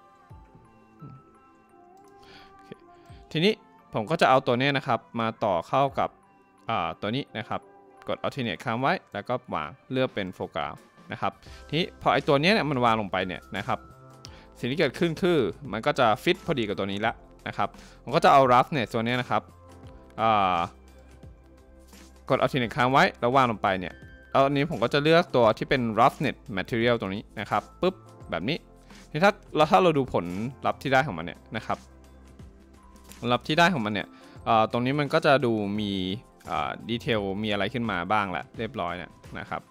ทีนี้ผมก็จะเอาตัวนี้นะครับมาต่อเข้ากับตัวนี้นะครับกด alternate ค้างไว้แล้วก็วางเลือกเป็น foreground นะครับทีนี้พอไอตัวนี้เนี่ยมันวางลงไปเนี่ยนะครับสิ่งที่เกิดขึ้นคือมันก็จะฟิตพอดีกับตัวนี้แล้วนะครับผมก็จะเอา roughness ตัวนี้นะครับกด alternate ค้างไว้แล้ววางลงไปเนี่ยแล้วอันนี้ผมก็จะเลือกตัวที่เป็น roughness material ตรงนี้นะครับปุ๊บแบบนี้ถ้าเราดูผลลัพธ์ที่ได้ของมันเนี่ยนะครับผลลัพธ์ที่ได้ของมันเนี่ยตรงนี้มันก็จะดูมีดีเทลมีอะไรขึ้นมาบ้างแหละเรียบร้อยเนี่ย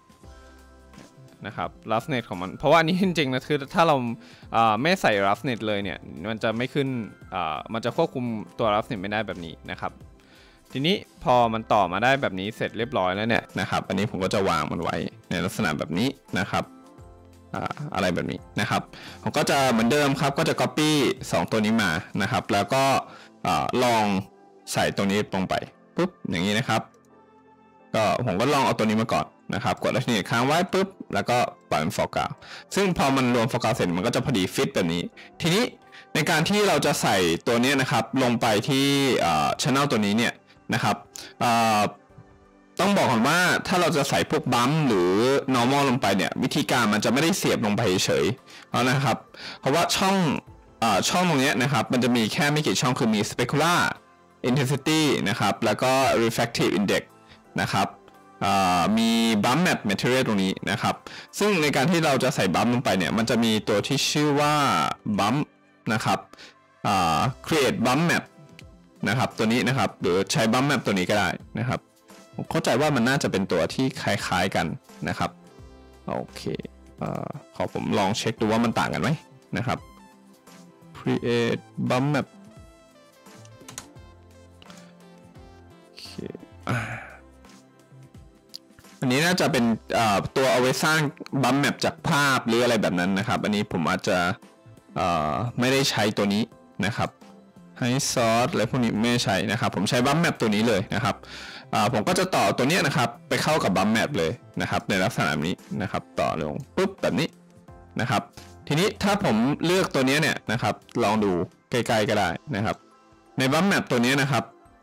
นะครับ roughness ของมันเพราะว่าอันนี้จริงๆนะคือถ้าเราไม่ใส่ roughness เลยเนี่ยมันจะไม่ขึ้นมันจะควบคุมตัว roughness ไม่ได้แบบนี้นะครับทีนี้พอมันต่อมาได้แบบนี้เสร็จเรียบร้อยแล้วเนี่ยนะครับอันนี้ผมก็จะวางมันไว้ในลักษณะแบบนี้นะครับอะไรแบบนี้นะครับผมก็จะเหมือนเดิมครับก็จะ copy 2 ตัวนี้มานะครับแล้วก็ลองใส่ตัวนี้ลงไปปุ๊บอย่างนี้นะครับก็ผมก็ลองเอาตัวนี้มาก่อนนะครับกดแล้วทีนี้ค้างไว้ปุ๊บแล้วก็ปล่อยมัน foreground ซึ่งพอมันรวม foreground เสร็จมันก็จะพอดีฟิตแบบนี้ทีนี้ในการที่เราจะใส่ตัวนี้นะครับลงไปที่channel ตัวนี้เนี่ยนะครับต้องบอกก่อนว่าถ้าเราจะใส่พวกบัมหรือ normal ลงไปเนี่ยวิธีการมันจะไม่ได้เสียบลงไปเฉยๆนะครับเพราะว่าช่องตรงนี้นะครับมันจะมีแค่ไม่กี่ช่องคือมี specular intensity นะครับแล้วก็ refractive index นะครับมี bump map material ตรงนี้นะครับซึ่งในการที่เราจะใส่บัมลงไปเนี่ยมันจะมีตัวที่ชื่อว่า bump นะครับcreate bump map นะครับตัวนี้นะครับหรือใช้ bump map ตัวนี้ก็ได้นะครับผมเข้าใจว่ามันน่าจะเป็นตัวที่คล้ายๆกันนะครับโอเคขอผมลองเช็คดูว่ามันต่างกันไหมนะครับ create bump map โอเคอันนี้น่าจะเป็นตัวเอาไว้สร้างบัมแมปจากภาพหรืออะไรแบบนั้นนะครับอันนี้ผมอาจจะไม่ได้ใช้ตัวนี้นะครับให้ซอสอะไรพวกนี้ไม่ใช้นะครับผมใช้บัมแมปตัวนี้เลยนะครับผมก็จะต่อตัวนี้นะครับไปเข้ากับบัมแมปเลยนะครับในลักษณะนี้นะครับต่อลงปุ๊บแบบนี้นะครับทีนี้ถ้าผมเลือกตัวนี้เนี่ยนะครับลองดูใกล้ๆก็ได้นะครับในบัมแมปตัวนี้นะครับ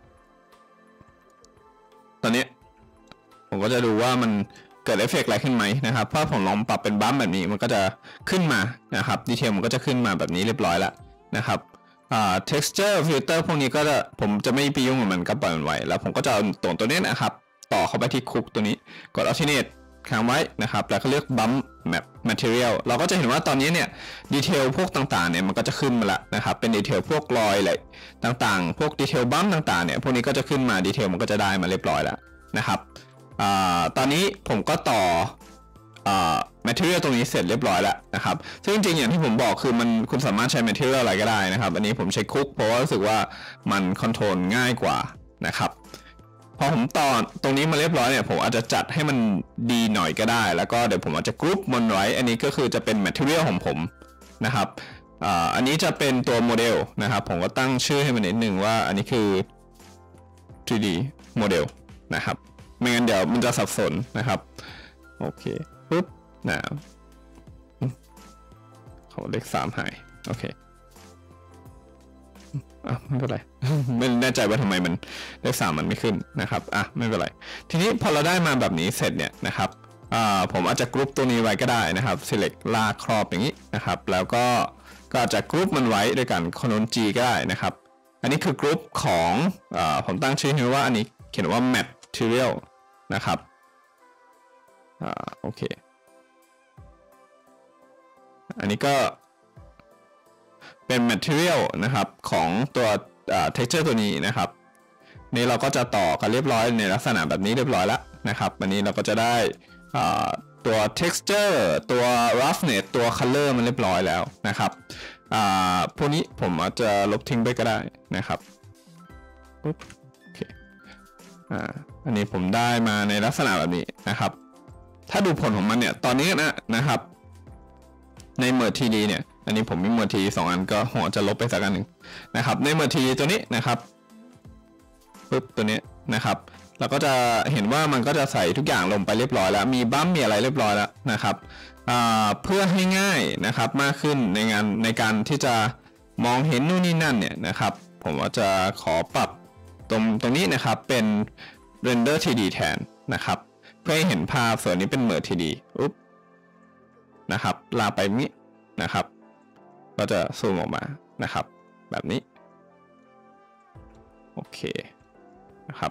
ตัวนี้ผมก็จะดูว่ามันเกิดเอฟเฟกต์อะไรขึ้นไหมนะครับเพราะผมลองปรับเป็นบัมแบบนี้มันก็จะขึ้นมานะครับดีเทลมันก็จะขึ้นมาแบบนี้เรียบร้อยแล้วนะครับtexture filter พวกนี้ก็จะผมจะไม่ไปยุ่งกับมันก็ปล่อยมันไว้แล้วผมก็จะเอาตัวนี้นะครับต่อเข้าไปที่คุกตัวนี้กด alternate ค้างไว้นะครับแล้วก็เลือก bump map material เราก็จะเห็นว่าตอนนี้เนี่ยดีเทลพวกต่างๆเนี่ยมันก็จะขึ้นมาละนะครับเป็นดีเทลพวกรอยอะไรต่างๆพวกดีเทลบัมต่างๆเนี่ยพวกนี้ก็จะขึ้นมาดีเทลมันก็จะได้มาเรียบร้อยแล้วนะครับตอนนี้ผมก็ต่อmaterial ตรงนี้เสร็จเรียบร้อยแล้วนะครับซึ่งจริงๆอย่างที่ผมบอกคือคุณสามารถใช้ material อะไรก็ได้นะครับอันนี้ผมใช้คุกเพราะว่ารู้สึกว่ามันคอนโทรลง่ายกว่านะครับพอผมต่อตรงนี้มาเรียบร้อยเนี่ยผมอาจจะจัดให้มันดีหน่อยก็ได้แล้วก็เดี๋ยวผมอาจจะกรุ๊ปมันไว้อันนี้ก็คือจะเป็น material ของผมนะครับอันนี้จะเป็นตัวโมเดลนะครับผมก็ตั้งชื่อให้มันนิดนึงว่าอันนี้คือ 3D โมเดลนะครับไม่งั้นเดี๋ยวมันจะสับสนนะครับโอเคปุ๊บนะเขาเลข3หายโอเคไม่เป็นไร ไม่แน่ใจว่าทำไมมันเลข3มันไม่ขึ้นนะครับไม่เป็นไรทีนี้พอเราได้มาแบบนี้เสร็จเนี่ยนะครับผมอาจจะกรุ๊ปตัวนี้ไว้ก็ได้นะครับ select ลากครอบอย่างนี้นะครับแล้วก็อาจจะกรุ๊ปมันไว้ด้วยกัน Ctrl G ก็ได้นะครับอันนี้คือกรุ๊ปของผมตั้งชื่อให้ว่าอันนี้เขียนว่า material นะครับโอเคอันนี้ก็เป็น material นะครับของตัว texture ตัวนี้นะครับนี่เราก็จะต่อกันเรียบร้อยในลักษณะแบบนี้เรียบร้อยแล้วนะครับอันนี้เราก็จะได้ตัว texture ตัว roughness ตัว color มันเรียบร้อยแล้วนะครับพวกนี้ผมอาจจะลบทิ้งไปก็ได้นะครับปุ๊บโอเคอันนี้ผมได้มาในลักษณะแบบนี้นะครับถ้าดูผลของมันเนี่ยตอนนี้นะครับใน Merge 3D เนี่ยอันนี้ผมมี Merge 3D 2 อันก็หัวจะลบไปสักอันหนึ่งนะครับใน Merge 3D ตัวนี้นะครับปุ๊บตัวนี้นะครับเราก็จะเห็นว่ามันก็จะใส่ทุกอย่างลงไปเรียบร้อยแล้วมีบัมมีอะไรเรียบร้อยแล้วนะครับเพื่อให้ง่ายนะครับมากขึ้นในการที่จะมองเห็นนู่นนี่นั่นเนี่ยนะครับผมว่าจะขอปรับตรงนี้นะครับเป็น Render 3D แทนนะครับเพื่อให้เห็นภาพส่วนนี้เป็น Merge 3D อุ๊บนะครับลาไปนี้นะครับก็จะซูมออกมานะครับแบบนี้โอเคนะครับ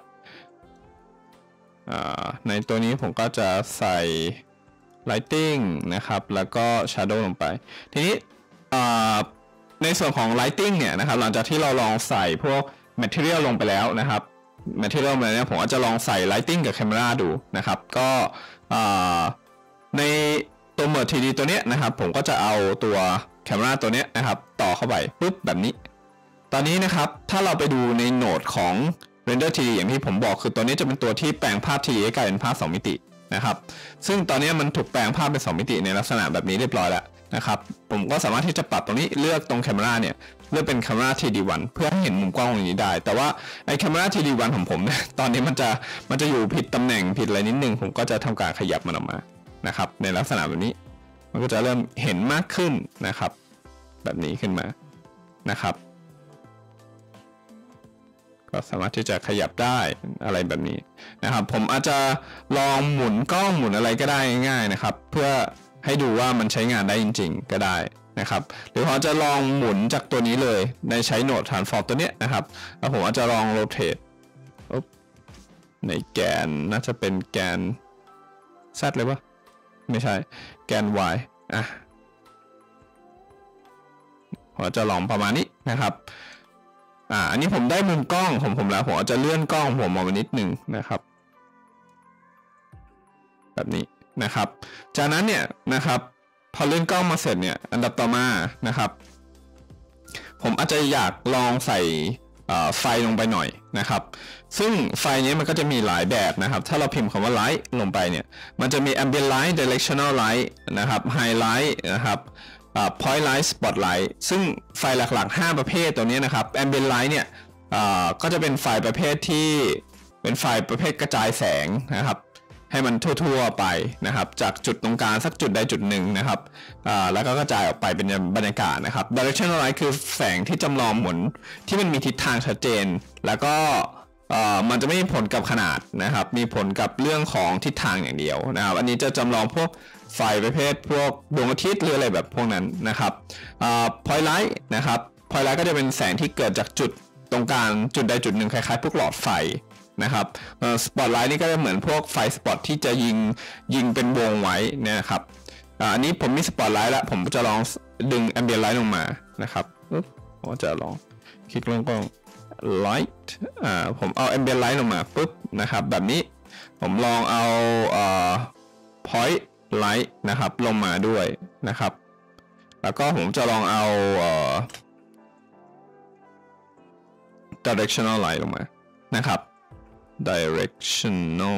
ในตัวนี้ผมก็จะใส่ lighting นะครับแล้วก็ shadow ลงไปทีนี้ในส่วนของ lighting เนี่ยนะครับหลังจากที่เราลองใส่พวก material ลงไปแล้วนะครับ material มาเนี่ยผมอาจจะลองใส่ lighting กับ camera ดูนะครับก็ในตัว Merge 3D ตัวนี้นะครับผมก็จะเอาตัว camera ตัวนี้นะครับต่อเข้าไปปุ๊บแบบนี้ตอนนี้นะครับถ้าเราไปดูในโหนดของ render 3D อย่างที่ผมบอกคือตัวนี้จะเป็นตัวที่แปลงภาพ 3D ให้กลายเป็นภาพ2มิตินะครับซึ่งตอนนี้มันถูกแปลงภาพเป็น2มิติในลักษณะแบบนี้เรียบร้อยแล้วนะครับผมก็สามารถที่จะปรับตรงนี้เลือกตรง Camera เนี่ยเลือกเป็น Camera 3D1 เพื่อให้เห็นมุมกว้างตรงนี้ได้แต่ว่าไอ้ Camera 3D1 ของผมเนี่ยตอนนี้มันจะอยู่ผิดตำแหน่งผิดอะไรนิดนึงผมก็จะทำการขยับมันออกมานะครับในลักษณะแบบนี้มันก็จะเริ่มเห็นมากขึ้นนะครับแบบนี้ขึ้นมานะครับก็สามารถที่จะขยับได้อะไรแบบนี้นะครับผมอาจจะลองหมุนกล้องหมุนอะไรก็ได้ง่ายๆนะครับเพื่อให้ดูว่ามันใช้งานได้จริงๆก็ได้นะครับหรือผมจะลองหมุนจากตัวนี้เลยในใช้โหนด transform ตัวนี้นะครับแล้วผมอาจจะลอง rotate ในแกนน่าจะเป็นแกน z เลยวะไม่ใช่แกน y ผมจะลองประมาณนี้นะครับอันนี้ผมได้มุมกล้องของผมแล้วผมอาจจะเลื่อนกล้องผมออกมานิดนึงนะครับแบบนี้นะครับจากนั้นเนี่ยนะครับพอเลื่อนกล้องมาเสร็จเนี่ยอันดับต่อมานะครับผมอาจจะอยากลองใส่ไฟลงไปหน่อยนะครับซึ่งไฟนี้มันก็จะมีหลายแบบนะครับถ้าเราพิมพ์คำว่า light ลงไปเนี่ยมันจะมี ambient light directional light นะครับ highlight นะครับpoint light spotlight ซึ่งไฟหลักๆ5ประเภทตัวนี้นะครับ ambient light เนี่ยก็จะเป็นไฟประเภทที่เป็นไฟประเภทกระจายแสงนะครับให้มันทั่วๆไปนะครับจากจุดตรงกลางสักจุดใดจุดหนึ่งนะครับแล้วก็กระจายออกไปเป็นบรรยากาศนะครับ directional light คือแสงที่จำลองหมุนที่มันมีทิศทางชัดเจนแล้วก็มันจะไม่มีผลกับขนาดนะครับมีผลกับเรื่องของทิศทางอย่างเดียวนะครับอันนี้จะจำลองพวกไฟประเภทพวกดวงอาทิตย์หรืออะไรแบบพวกนั้นนะครับpoint light นะครับ point light ก็จะเป็นแสงที่เกิดจากจุดตรงกลางจุดใดจุดหนึ่งคล้ายๆพวกหลอดไฟนะครับสปอตไลท์นี่ก็จะเหมือนพวกไฟสปอตที่จะยิงเป็นวงไว้นะครับอันนี้ผมมีสปอตไลท์แล้วผมจะลองดึงแอมเบียนไลท์ลงมานะครับผมจะลองคลิกลงกล้องไลท์ผมเอาแอมเบียนไลท์ลงมาปุ๊บนะครับแบบนี้ผมลองเอาpoint light นะครับลงมาด้วยนะครับแล้วก็ผมจะลองเอาdirectional light ลงมานะครับdirectional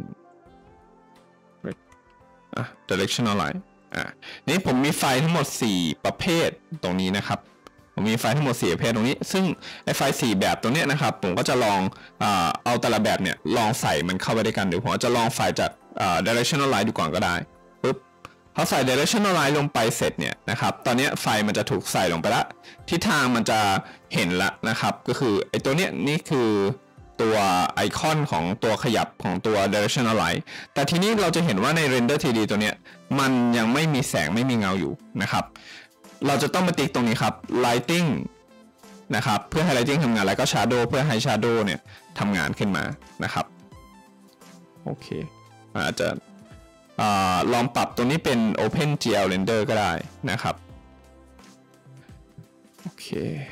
light นี่ผมมีไฟทั้งหมด4ประเภทตรงนี้นะครับผมมีไฟทั้งหมด4ประเภทตรงนี้ซึ่งไอ้ไฟ4แบบตรงนี้นะครับผมก็จะลองเอาแต่ละแบบเนี่ยลองใส่มันเข้าไปด้วยกันหรือผมจะลองไฟจากdirectional light ดูก่อนก็ได้ปุ๊บพอใส่ directional light ลงไปเสร็จเนี่ยนะครับตอนนี้ไฟมันจะถูกใส่ลงไปละทิศทางมันจะเห็นละนะครับก็คือไอ้ตัวเนี้ยนี่คือตัวไอคอนของตัวขยับของตัว directional light แต่ทีนี้เราจะเห็นว่าใน render 3D ตัวเนี้ยมันยังไม่มีแสงไม่มีเงาอยู่นะครับเราจะต้องมาติ๊กตรงนี้ครับ lighting นะครับเพื่อให้ lighting ทำงานแล้วก็ shadow เพื่อให้ shadow เนี่ยทำงานขึ้นมานะครับโอเคอาจจะลองปรับตรงนี้เป็น OpenGL Render ก็ได้นะครับโอเค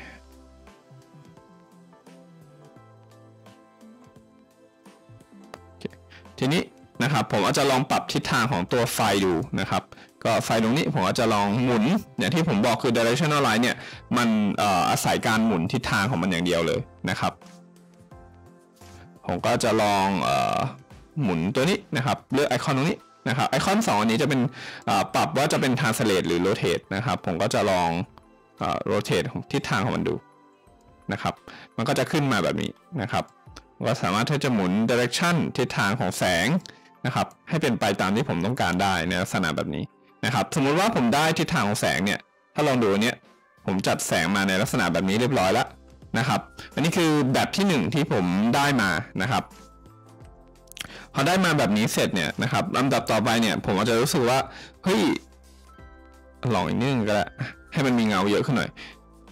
ทีนี้นะครับผมอาจจะลองปรับทิศทางของตัวไฟดูนะครับก็ไฟตรงนี้ผมอาจจะลองหมุนอย่างที่ผมบอกคือ directional light เนี่ยมันอาศัยการหมุนทิศทางของมันอย่างเดียวเลยนะครับผมก็จะลองหมุนตัวนี้นะครับเลือกไอคอนตรงนี้นะครับไอคอน2อันนี้จะเป็นปรับว่าจะเป็น translate หรือ rotate นะครับผมก็จะลองrotate ของทิศทางของมันดูนะครับมันก็จะขึ้นมาแบบนี้นะครับก็สามารถที่จะหมุน direction ทิศทางของแสงนะครับให้เป็นไปตามที่ผมต้องการได้ในลักษณะแบบนี้นะครับสมมุติว่าผมได้ทิศทางของแสงเนี่ยถ้าลองดูเนี้ยผมจัดแสงมาในลักษณะแบบนี้เรียบร้อยแล้วนะครับอันนี้คือแบบที่1ที่ผมได้มานะครับพอได้มาแบบนี้เสร็จเนี่ยนะครับลำดับต่อไปเนี่ยผมอาจจะรู้สึกว่าเฮ้ยลองอีกนิดนึงก็ได้ให้มันมีเงาเยอะขึ้นหน่อย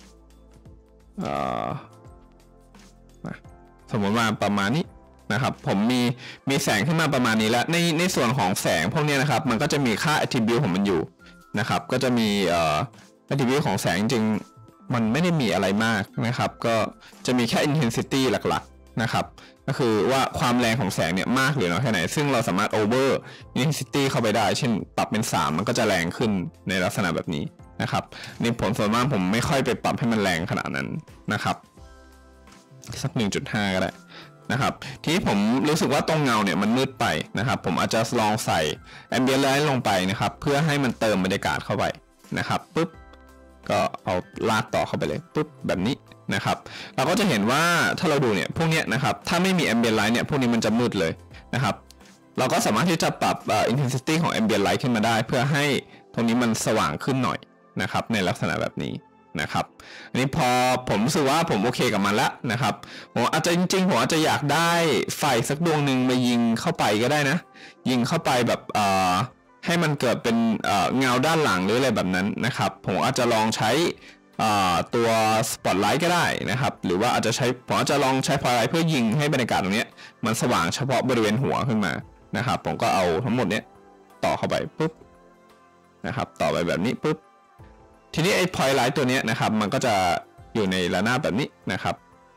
สมมติว่าประมาณนี้นะครับผมมีแสงขึ้นมาประมาณนี้แล้วในส่วนของแสงพวกนี้นะครับมันก็จะมีค่า attribute ของมันอยู่นะครับก็จะมีattribute ของแสงจริงมันไม่ได้มีอะไรมากนะครับก็จะมีแค่ intensity หลักๆนะครับก็คือว่าความแรงของแสงเนี่ยมากหรือน้อยแค่ไหนซึ่งเราสามารถ over intensity เข้าไปได้เช่นปรับเป็น3มันก็จะแรงขึ้นในลักษณะแบบนี้นะครับนี่ผลส่วนมากผมไม่ค่อยไปปรับให้มันแรงขนาดนั้นนะครับสัก 1.5 ก็ได้นะครับทีนี้ผมรู้สึกว่าตรงเงาเนี่ยมันมืดไปนะครับผมอาจจะลองใส่ Ambient Light ลงไปนะครับเพื่อให้มันเติมบรรยากาศเข้าไปนะครับปุ๊บก็เอาลากต่อเข้าไปเลยปุ๊บแบบนี้นะครับเราก็จะเห็นว่าถ้าเราดูเนี่ยพวกนี้นะครับถ้าไม่มี Ambient Light เนี่ยพวกนี้มันจะมืดเลยนะครับเราก็สามารถที่จะปรับintensity ของ Ambient Light ขึ้นมาได้เพื่อให้ตรงนี้มันสว่างขึ้นหน่อยนะครับในลักษณะแบบนี้นะครับอันนี้พอผมรู้สึกว่าผมโอเคกับมันแล้วนะครับผมอาจจะจริงๆผมอาจจะอยากได้ไฟสักดวงหนึ่งมายิงเข้าไปก็ได้นะยิงเข้าไปแบบให้มันเกิดเป็นเงาด้านหลังหรืออะไรแบบนั้นนะครับผมอาจจะลองใช้ตัวสปอตไลท์ก็ได้นะครับหรือว่าอาจจะใช้ผมอาจจะลองใช้พลาไลท์เพื่อยิงให้บรรยากาศตรงนี้มันสว่างเฉพาะบริเวณหัวขึ้นมานะครับผมก็เอาทั้งหมดเนี้ยต่อเข้าไปปุ๊บนะครับต่อไปแบบนี้ปุ๊บทีนี้ไอ้ point light ตัวนี้นะครับมันก็จะอยู่ในระนาบแบบนี้นะครับ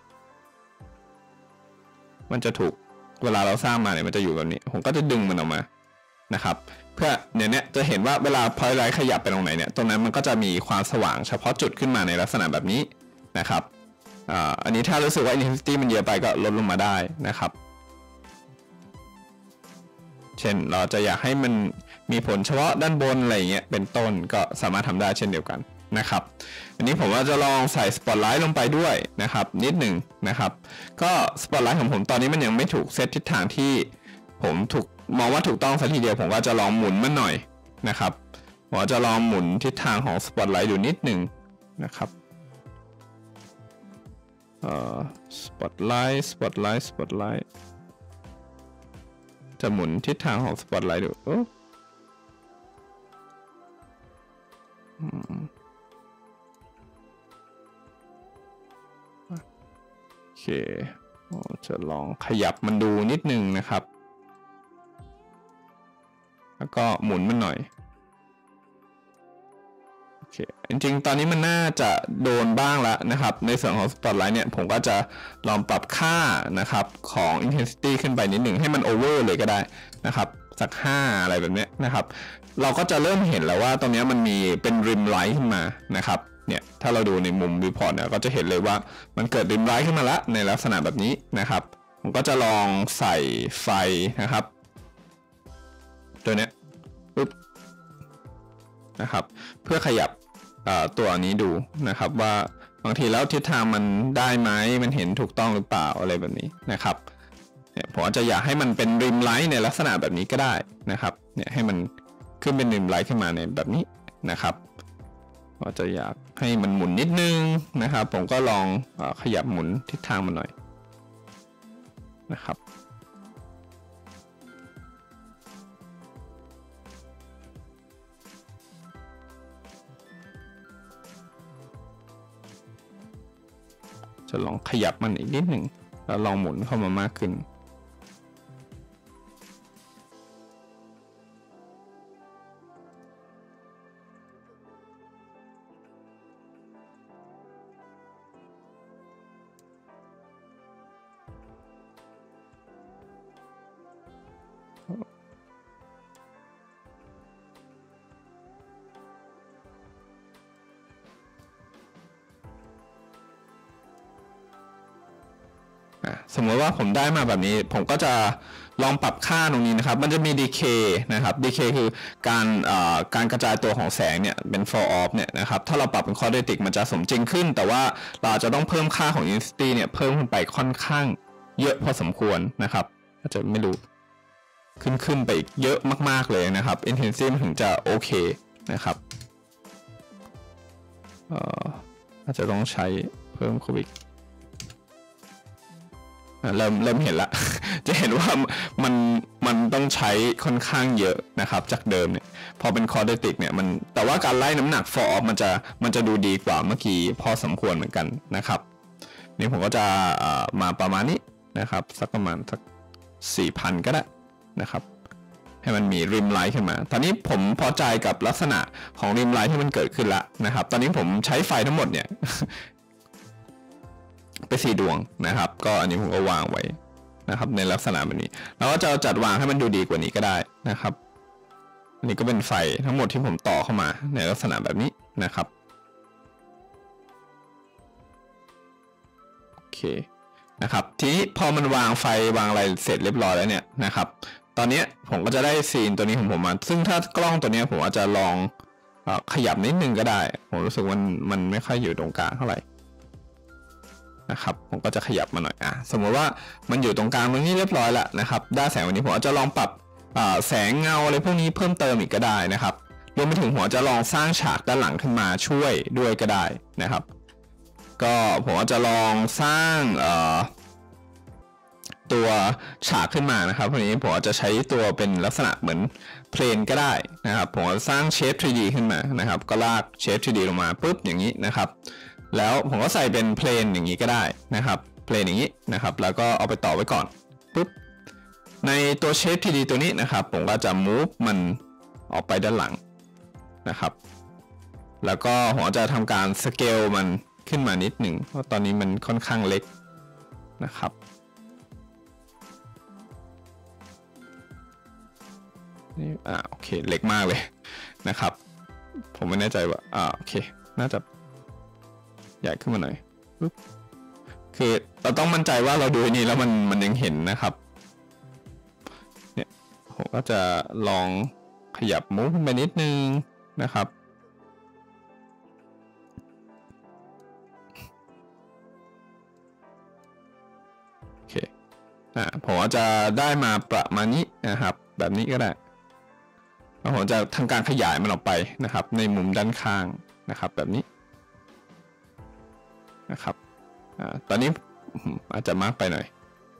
มันจะถูกเวลาเราสร้างมาเนี่ยมันจะอยู่แบบนี้ผมก็จะดึงมันออกมานะครับเพื่อเนี่ยจะเห็นว่าเวลา point light ขยับไปตรงไหนเนี่ยตรงนั้นมันก็จะมีความสว่างเฉพาะจุดขึ้นมาในลักษณะแบบนี้นะครับอันนี้ถ้ารู้สึกว่า intensity มันเยอะไปก็ลดลงมาได้นะครับเช่นเราจะอยากให้มันมีผลเฉพาะด้านบนอะไรเงี้ยเป็นต้นก็สามารถทำได้เช่นเดียวกันนะครับอันนี้ผมว่าจะลองใส่สปอตไลท์ลงไปด้วยนะครับนิดหนึ่งนะครับก็สปอตไลท์ของผมตอนนี้มันยังไม่ถูกเซตทิศทางที่ผมมองว่าถูกต้องสักทีเดียวผมก็จะลองหมุนมันหน่อยนะครับผมจะลองหมุนทิศทางของสปอตไลท์ดูนิดหนึ่งนะครับสปอตไลท์จะหมุนทิศทางของสปอตไลท์ดูโอเคจะลองขยับมันดูนิดนึงนะครับแล้วก็หมุนมันหน่อยโอเคจริงๆตอนนี้มันน่าจะโดนบ้างแล้วนะครับในส่วนของ Spotlight เนี่ยผมก็จะลองปรับค่านะครับของ intensity ขึ้นไปนิดหนึ่งให้มัน over เลยก็ได้นะครับสัก5อะไรแบบนี้นะครับเราก็จะเริ่มเห็นแล้วว่าตรงนี้มันมีเป็น rim light ขึ้นมานะครับเนี่ยถ้าเราดูในมุม viewport เนี่ยก็จะเห็นเลยว่ามันเกิด rim light ขึ้นมาแล้วในลักษณะแบบนี้นะครับผมก็จะลองใส่ไฟนะครับตัวนี้ปุ๊บนะครับเพื่อขยับตัวนี้ดูนะครับว่าบางทีแล้วทิศทางมันได้ไหมมันเห็นถูกต้องหรือเปล่าอะไรแบบนี้นะครับเนี่ยผมอาจจะอยากให้มันเป็นริมไลท์ในลักษณะแบบนี้ก็ได้นะครับเนี่ยให้มันขึ้นเป็นริมไลท์ขึ้นมาในแบบนี้นะครับอาจจะอยากให้มันหมุนนิดนึงนะครับผมก็ลองขยับหมุนทิศทางมันหน่อยนะครับจะลองขยับมันอีกนิดหนึ่งแล้วลองหมุนเข้ามามากขึ้นสมมติว่าผมได้มาแบบนี้ผมก็จะลองปรับค่าตรงนี้นะครับมันจะมี decay นะครับ decay คือการกระจายตัวของแสงเนี่ยเป็น fall off เนี่ยนะครับถ้าเราปรับเป็น quadratic มันจะสมจริงขึ้นแต่ว่าเราจะต้องเพิ่มค่าของ intensity เนี่ยเพิ่มขึ้นไปค่อนข้างเยอะพอสมควรนะครับอาจจะไม่รู้ขึ้นไปอีกเยอะมากๆเลยนะครับ intensity ถึงจะโอเคนะครับอาจจะต้องใช้เพิ่มเข้าไปอีกเริ่มเห็นละ จะเห็นว่ามันต้องใช้ค่อนข้างเยอะนะครับจากเดิมเนี่ยพอเป็นคอร์ดิติกเนี่ยแต่ว่าการไล่น้ำหนัก fall off มันจะดูดีกว่าเมื่อกี้พอสมควรเหมือนกันนะครับนี่ผมก็จะมาประมาณนี้นะครับสักประมาณสัก 4,000 ก็ได้นะครับให้มันมีริมไลท์ขึ้นมาตอนนี้ผมพอใจกับลักษณะของริมไลท์ที่มันเกิดขึ้นละนะครับตอนนี้ผมใช้ไฟทั้งหมดเนี่ย ไป4 ดวงนะครับก็อันนี้ผมก็วางไว้นะครับในลักษณะแบบนี้เราก็จะจัดวางให้มันดูดีกว่านี้ก็ได้นะครับอันนี้ก็เป็นไฟทั้งหมดที่ผมต่อเข้ามาในลักษณะแบบนี้นะครับโอเคนะครับทีนี้พอมันวางไฟวางอะไรเสร็จเรียบร้อยแล้วเนี่ยนะครับตอนนี้ผมก็จะได้ซีนตัวนี้ของผมมาซึ่งถ้ากล้องตัวนี้ผมอาจจะลองขยับนิดนึงก็ได้ผมรู้สึกมันไม่ค่อยอยู่ตรงกลางเท่าไหร่นะครับผมก็จะขยับมาหน่อยสมมติว่ามันอยู่ตรงกลางตรงนี้เรียบร้อยแล้วนะครับด้านแสงวันนี้ผมอาจจะลองปรับแสงเงาอะไรพวกนี้เพิ่มเติมอีกก็ได้นะครับรวมไปถึงผมจะลองสร้างฉากด้านหลังขึ้นมาช่วยด้วยก็ได้นะครับก็ผมอาจจะลองสร้างตัวฉากขึ้นมานะครับวันนี้ผมอาจจะใช้ตัวเป็นลักษณะเหมือนเพลนก็ได้นะครับผมจะสร้างเชฟ 3D ขึ้นมานะครับก็ลากเชฟ 3D ลงมาปุ๊บอย่างนี้นะครับแล้วผมก็ใส่เป็นเพลนอย่างนี้ก็ได้นะครับเพลนอย่างนี้นะครับแล้วก็เอาไปต่อไว้ก่อนปุ๊บในตัวเชฟ 3D ตัวนี้นะครับผมก็จะ move มันออกไปด้านหลังนะครับแล้วก็ผมจะทำการสเกลมันขึ้นมานิดหนึ่งเพราะตอนนี้มันค่อนข้างเล็กนะครับนี่โอเคเล็กมากเลยนะครับผมไม่แน่ใจว่าโอเคน่าจะใหญ่ขึ้นมาหน่อยปุ๊บคือเราต้องมั่นใจว่าเราดูนี่แล้วมันยังเห็นนะครับเนี่ยผมก็จะลองขยับมูฟขึ้นไปนิดนึงนะครับโอเคผมจะได้มาประมาณนี้นะครับแบบนี้ก็ได้แล้วผมจะทำการขยายมันออกไปนะครับในมุมด้านข้างนะครับแบบนี้นะครับตอนนี้อาจจะมากไปหน่อย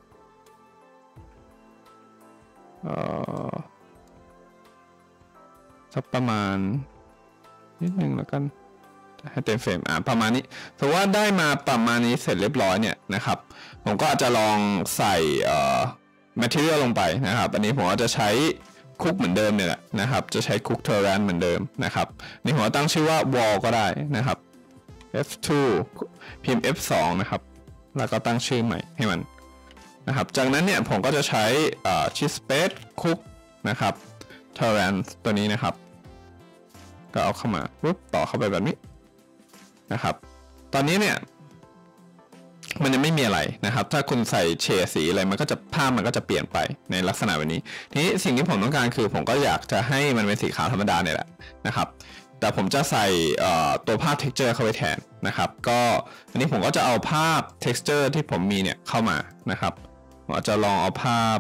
สักประมาณนิดนึงแล้วกันให้เต็มเฟรมประมาณนี้ถือว่าได้มาประมาณนี้เสร็จเรียบร้อยเนี่ยนะครับผมก็อาจจะลองใส่material ลงไปนะครับอันนี้ผมก็จะใช้คุกเหมือนเดิมเนี่ยแหละนะครับจะใช้คุกเทอร์แรนเหมือนเดิมนะครับนี่ผมตั้งชื่อว่า wall ก็ได้นะครับ F2 พิมพ์ F2 นะครับแล้วก็ตั้งชื่อใหม่ให้มันนะครับจากนั้นเนี่ยผมก็จะใช้shift space คุกนะครับเทอร์แรนตัวนี้นะครับก็เอาเข้ามาปุ๊บต่อเข้าไปแบบนี้นะครับตอนนี้เนี่ยมันยังไม่มีอะไรนะครับถ้าคุณใส่เฉดสีอะไรมันก็จะภาพมันก็จะเปลี่ยนไปในลักษณะแบบนี้ทีนี้สิ่งที่ผมต้องการคือผมก็อยากจะให้มันเป็นสีขาวธรรมดาเนี่ยแหละนะครับแต่ผมจะใส่ตัวภาพ texture เข้าไปแทนนะครับก็อันนี้ผมก็จะเอาภาพ texture ที่ผมมีเนี่ยเข้ามานะครับผมจะลองเอาภาพ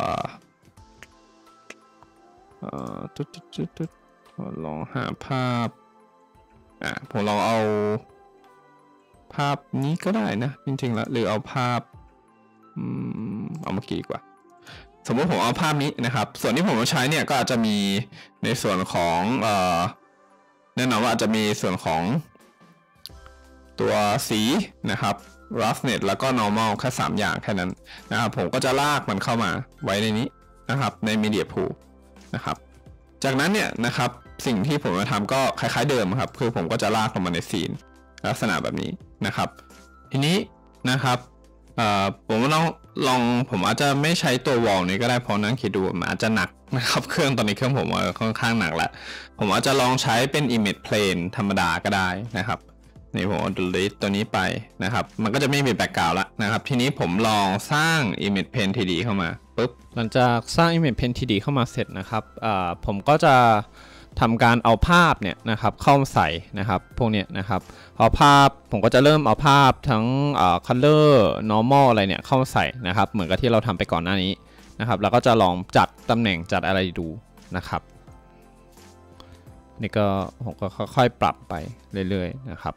ลองหาภาพผมลองเอาภาพนี้ก็ได้นะจริงๆแล้วหรือเอาภาพเอาเมื่อกี้กว่าสมมติผมเอาภาพนี้นะครับส่วนที่ผมใช้เนี่ยก็อาจจะมีในส่วนของแน่นอนว่าอาจจะมีส่วนของตัวสีนะครับ roughness แล้วก็ normal แค่3อย่างแค่นั้นนะครับผมก็จะลากมันเข้ามาไว้ในนี้นะครับใน media pool นะครับจากนั้นเนี่ยนะครับสิ่งที่ผมจะทำก็คล้ายๆเดิมครับคือผมก็จะลากลงมาในซีนลักษณะแบบนี้นะครับทีนี้นะครับผมผมอาจจะไม่ใช้ตัววอลนี้ก็ได้เพราะนั่งคิดดูมันอาจจะหนักนะครับเครื่องตอนนี้เครื่องผมค่อนข้างหนักแล้วผมอาจจะลองใช้เป็น image plane ธรรมดาก็ได้นะครับนี่ผม delete ตัวนี้ไปนะครับมันก็จะไม่มีแบ็กกราวด์แล้วนะครับทีนี้ผมลองสร้าง image plane 3D เข้ามาปุ๊บหลังจากสร้าง image plane 3D เข้ามาเสร็จนะครับผมก็จะทำการเอาภาพเนี่ยนะครับเข้าใส่นะครับพวกเนี้ยนะครับเอาภาพผมก็จะเริ่มเอาภาพทั้งcolor normal อะไรเนี่ยเข้าใส่นะครับเหมือนกับที่เราทำไปก่อนหน้านี้นะครับแล้วก็จะลองจัดตำแหน่งจัดอะไรดูนะครับนี่ก็ผมก็ค่อยๆปรับไปเรื่อยๆนะครับ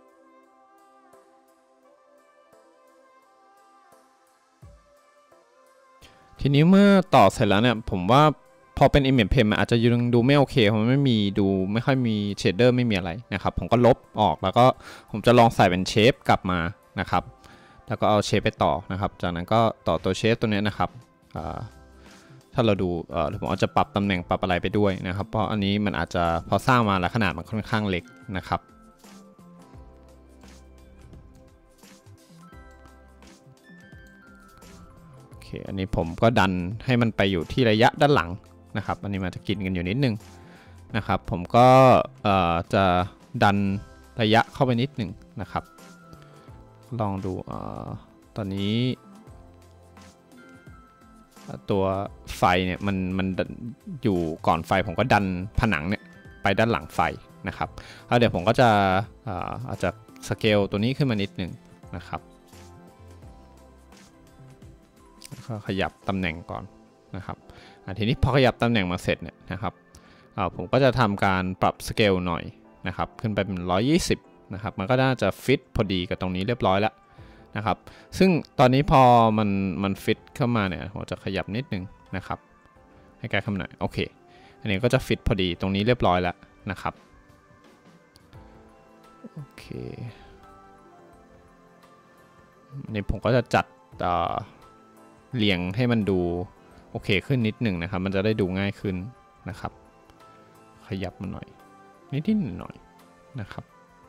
ทีนี้เมื่อต่อเสร็จแล้วเนี่ยผมว่าพอเป็น image plane มันอาจจะยังดูไม่โอเคเพราะมันไม่ค่อยมีเชดเดอร์ไม่มีอะไรนะครับผมก็ลบออกแล้วก็ผมจะลองใส่เป็นเชฟกลับมานะครับแล้วก็เอาเชฟไปต่อนะครับจากนั้นก็ต่อตัวเชฟตัวนี้นะครับถ้าเราดูผมอาจจะปรับตำแหน่งปรับอะไรไปด้วยนะครับเพราะอันนี้มันอาจจะพอสร้างมาแล้วขนาดมันค่อนข้างเล็กนะครับโอเคอันนี้ผมก็ดันให้มันไปอยู่ที่ระยะด้านหลังนะครับอันนี้มันจะกินกันอยู่นิดนึงนะครับผมก็จะดันระยะเข้าไปนิดหนึ่งนะครับลองดูตอนนี้ตัวไฟเนี่ยมันอยู่ก่อนไฟผมก็ดันผนังเนี่ยไปด้านหลังไฟนะครับแล้วเดี๋ยวผมก็จะอาจจะสเกลตัวนี้ขึ้นมานิดนึงนะครับก็ขยับตำแหน่งก่อนนะครับทีนี้พอขยับตำแหน่งมาเสร็จเนี่ยนะครับผมก็จะทำการปรับสเกลหน่อยนะครับขึ้นไปเป็น120นะครับมันก็น่าจะฟิตพอดีกับตรงนี้เรียบร้อยแล้วนะครับซึ่งตอนนี้พอมันฟิตเข้ามาเนี่ยผมจะขยับนิดนึงนะครับให้ใกล้เข้ามาหน่อยโอเคอันนี้ก็จะฟิตพอดีตรงนี้เรียบร้อยแล้วนะครับโอเคอันนี้ผมก็จะจัดเรียงให้มันดูโอเคขึ้นนิดหนึ่งนะครับมันจะได้ดูง่ายขึ้นนะครับขยับมาหน่อยนิดหน่อยนะครับ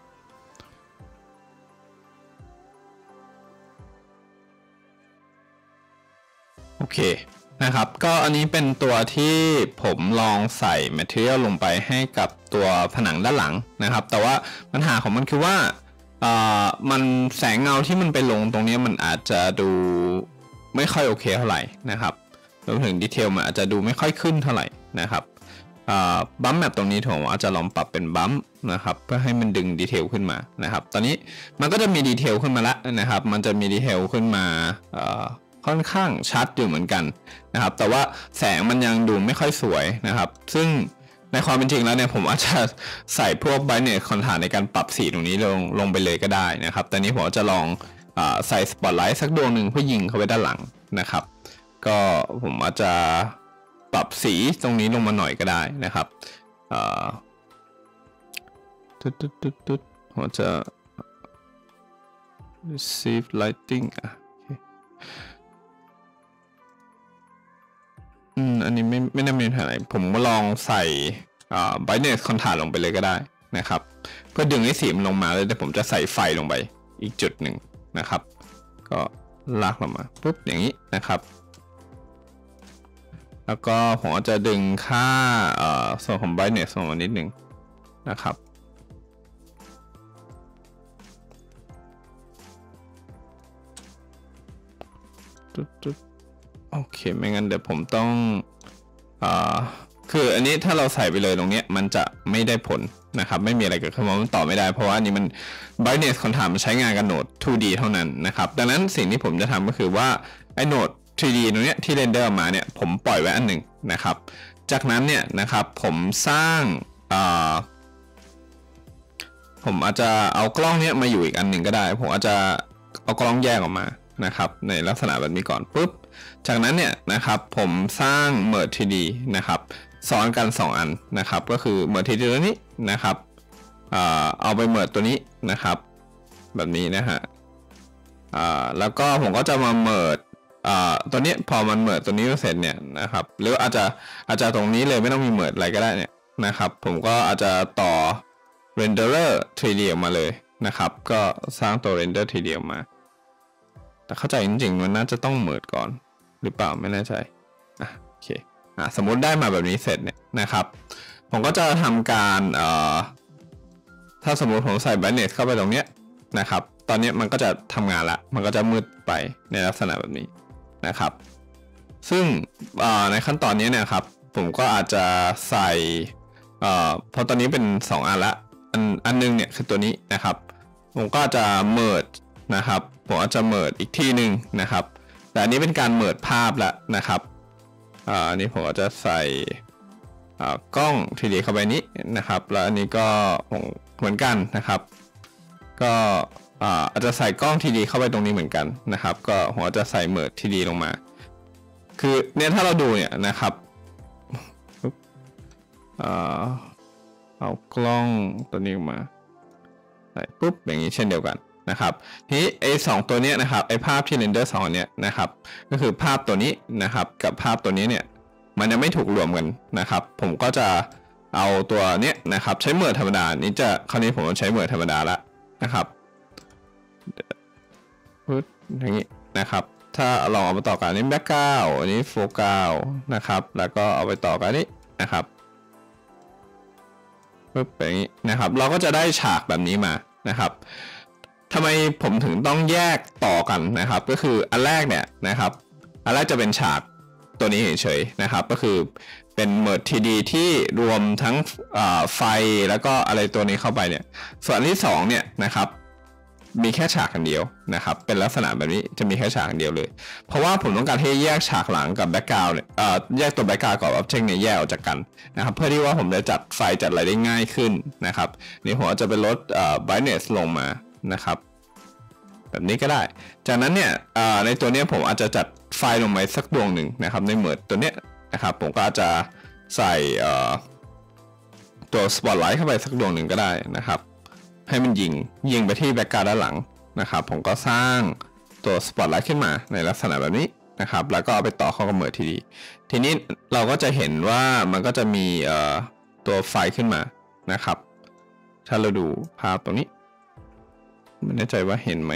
โอเคนะครับก็อันนี้เป็นตัวที่ผมลองใส่ Material ลงไปให้กับตัวผนังด้านหลังนะครับแต่ว่าปัญหาของมันคือว่ามันแสงเงาที่มันไปลงตรงนี้มันอาจจะดูไม่ค่อยโอเคเท่าไหร่นะครับรวมถึงดีเทลมันอาจจะดูไม่ค่อยขึ้นเท่าไหร่นะครับบัมแมปตรงนี้ผมอาจจะลองปรับเป็นบัมนะครับเพื่อให้มันดึงดีเทลขึ้นมานะครับตอนนี้มันก็จะมีดีเทลขึ้นมาแล้วนะครับมันจะมีดีเทลขึ้นมาค่อนข้างชัดอยู่เหมือนกันนะครับแต่ว่าแสงมันยังดูไม่ค่อยสวยนะครับซึ่งในความเป็นจริงแล้วเนี่ยผมอาจจะใส่พวก brightness contrast ในการปรับสีตรงนี้ลงไปเลยก็ได้นะครับแต่นี้ผมจะลองใส่ spotlight สักดวงหนึ่งเพื่อยิงเข้าไปด้านหลังนะครับก็ผมอาจจะปรับสีตรงนี้ลงมาหน่อยก็ได้นะครับผมจะ receive lighting อันนี้ไม่ได้มีปัญหาอะไรผมลองใส่brightness contrast ลงไปเลยก็ได้นะครับเพื่อดึงให้สีมันลงมาแล้วเดี๋ยวผมจะใส่ไฟลงไปอีกจุดหนึ่งนะครับก็ลากลงมาปุ๊บอย่างนี้นะครับแล้วก็ผมจะดึงค่าส่วนของ brightness ลงมานิดหนึ่งนะครับโอเคไม่งั้นเดี๋ยวผมต้องคืออันนี้ถ้าเราใส่ไปเลยตรงนี้มันจะไม่ได้ผลนะครับไม่มีอะไรเกิดขึ้นมันต่อไม่ได้เพราะว่าอันนี้มัน brightness contrast มันใช้งานกับโหนด 2D เท่านั้นนะครับดังนั้นสิ่งที่ผมจะทำก็คือว่าไอ้โหนด 3D ตรงนี้ที่เรนเดอร์มาเนี่ยผมปล่อยไว้อันหนึ่งนะครับจากนั้นเนี่ยนะครับผมสร้างผมอาจจะเอากล้องเนี้ยมาอยู่อีกอันหนึ่งก็ได้ผมอาจจะเอากล้องแยกออกมานะครับในลักษณะแบบนี้ก่อนปุ๊บจากนั้นเนี่ยนะครับผมสร้าง Merge 3D นะครับซ้อนกัน2อันนะครับก็คือ Merge 3D ตัวนี้นะครับเอาไป Merge ตัวนี้นะครับแบบนี้นะฮะแล้วก็ผมก็จะมา Merge ตัวนี้พอมัน Merge ตัวนี้เสร็จเนี่ยนะครับหรืออาจจะตรงนี้เลยไม่ต้องมี Merge อะไรก็ได้เนี่ยนะครับผมก็อาจจะต่อ Renderer 3D ออกมาเลยนะครับก็สร้างตัว Render 3D ออกมาแต่เข้าใจจริงๆมันน่าจะต้องเมิร์จก่อนหรือเปล่าไม่แน่ใจโอเคสมมุติได้มาแบบนี้เสร็จเนี่ยนะครับผมก็จะทำการถ้าสมมุติผมใส่ brightness เข้าไปตรงเนี้ยนะครับตอนนี้มันก็จะทำงานละมันก็จะมืดไปในลักษณะแบบนี้นะครับซึ่งในขั้นตอนนี้เนี่ยครับผมก็อาจจะใส่เพราะตอนนี้เป็น2อันละอันนึงเนี่ยคือตัวนี้นะครับผมก็จะ merge นะครับผมอาจจะ merge อีกที่หนึ่งนะครับแต่อันนี้เป็นการ merge ภาพแล้วนะครับอันนี้ผมอาจจะใส่กล้อง 3D เข้าไปนี้นะครับแล้วอันนี้ก็เหมือนกันนะครับก็อาจจะใส่กล้อง 3D เข้าไปตรงนี้เหมือนกันนะครับก็ผมอาจจะใส่ merge 3D ลงมาคือเนี่ยถ้าเราดูเนี่ยนะครับเอากล้องตัวนี้มาใส่ปุ๊บอย่างนี้เช่นเดียวกันนะครับทีนี้ไอ้2ตัวนี้นะครับไอ้ภาพที่เรนเดอร์2เนี้ยนะครับก็คือภาพตัวนี้นะครับกับภาพตัวนี้เนี่ยมันยังไม่ถูกรวมกันนะครับผมก็จะเอาตัวเนี้ยนะครับใช้เมิร์จธรรมดานี้คราวนี้ผมใช้เมิร์จธรรมดาละนะครับปึ๊บอย่างนี้นะครับถ้าลองเอาไปต่อกันนี้แบ็คกราวด์อันนี้โฟกัสนะครับแล้วก็เอาไปต่อกันนี้นะครับปึ๊บอย่างนี้นะครับเราก็จะได้ฉากแบบนี้มานะครับทำไมผมถึงต้องแยกต่อกันนะครับก็คืออันแรกเนี่ยนะครับอันแรกจะเป็นฉากตัวนี้เฉยๆนะครับก็คือเป็นเมิร์จทีดีที่รวมทั้งไฟแล้วก็อะไรตัวนี้เข้าไปเนี่ยส่วนอันที่2เนี่ยนะครับมีแค่ฉากอันเดียวนะครับเป็นลักษณะแบบนี้จะมีแค่ฉากอันเดียวเลยเพราะว่าผมต้องการที่แยกฉากหลังกับแบ็กกราวด์เนี่ยแยกตัวแบ็กกราวด์กับ Object เนี่ยแยกออกจากกันนะครับเพื่อที่ว่าผมจะจัดไฟจัดอะไรได้ง่ายขึ้นนะครับนี่ผมจะไปลดbrightness ลงมานะครับแบบนี้ก็ได้จากนั้นเนี่ยในตัวนี้ผมอาจจะจัดไฟลงไปสักดวงหนึ่งนะครับในเมิร์จตัวเนี้ยนะครับผมก็อาจจะใส่ตัวสปอตไลท์เข้าไปสักดวงหนึ่งก็ได้นะครับให้มันยิงไปที่แบ็กกราวด์ด้านหลังนะครับผมก็สร้างตัวสปอตไลท์ขึ้นมาในลักษณะแบบนี้นะครับแล้วก็เอาไปต่อเข้ากับเมิร์จทีนี้เราก็จะเห็นว่ามันก็จะมีตัวไฟขึ้นมานะครับถ้าเราดูภาพตรงนี้ไม่แน่ใจว่าเห็นไหม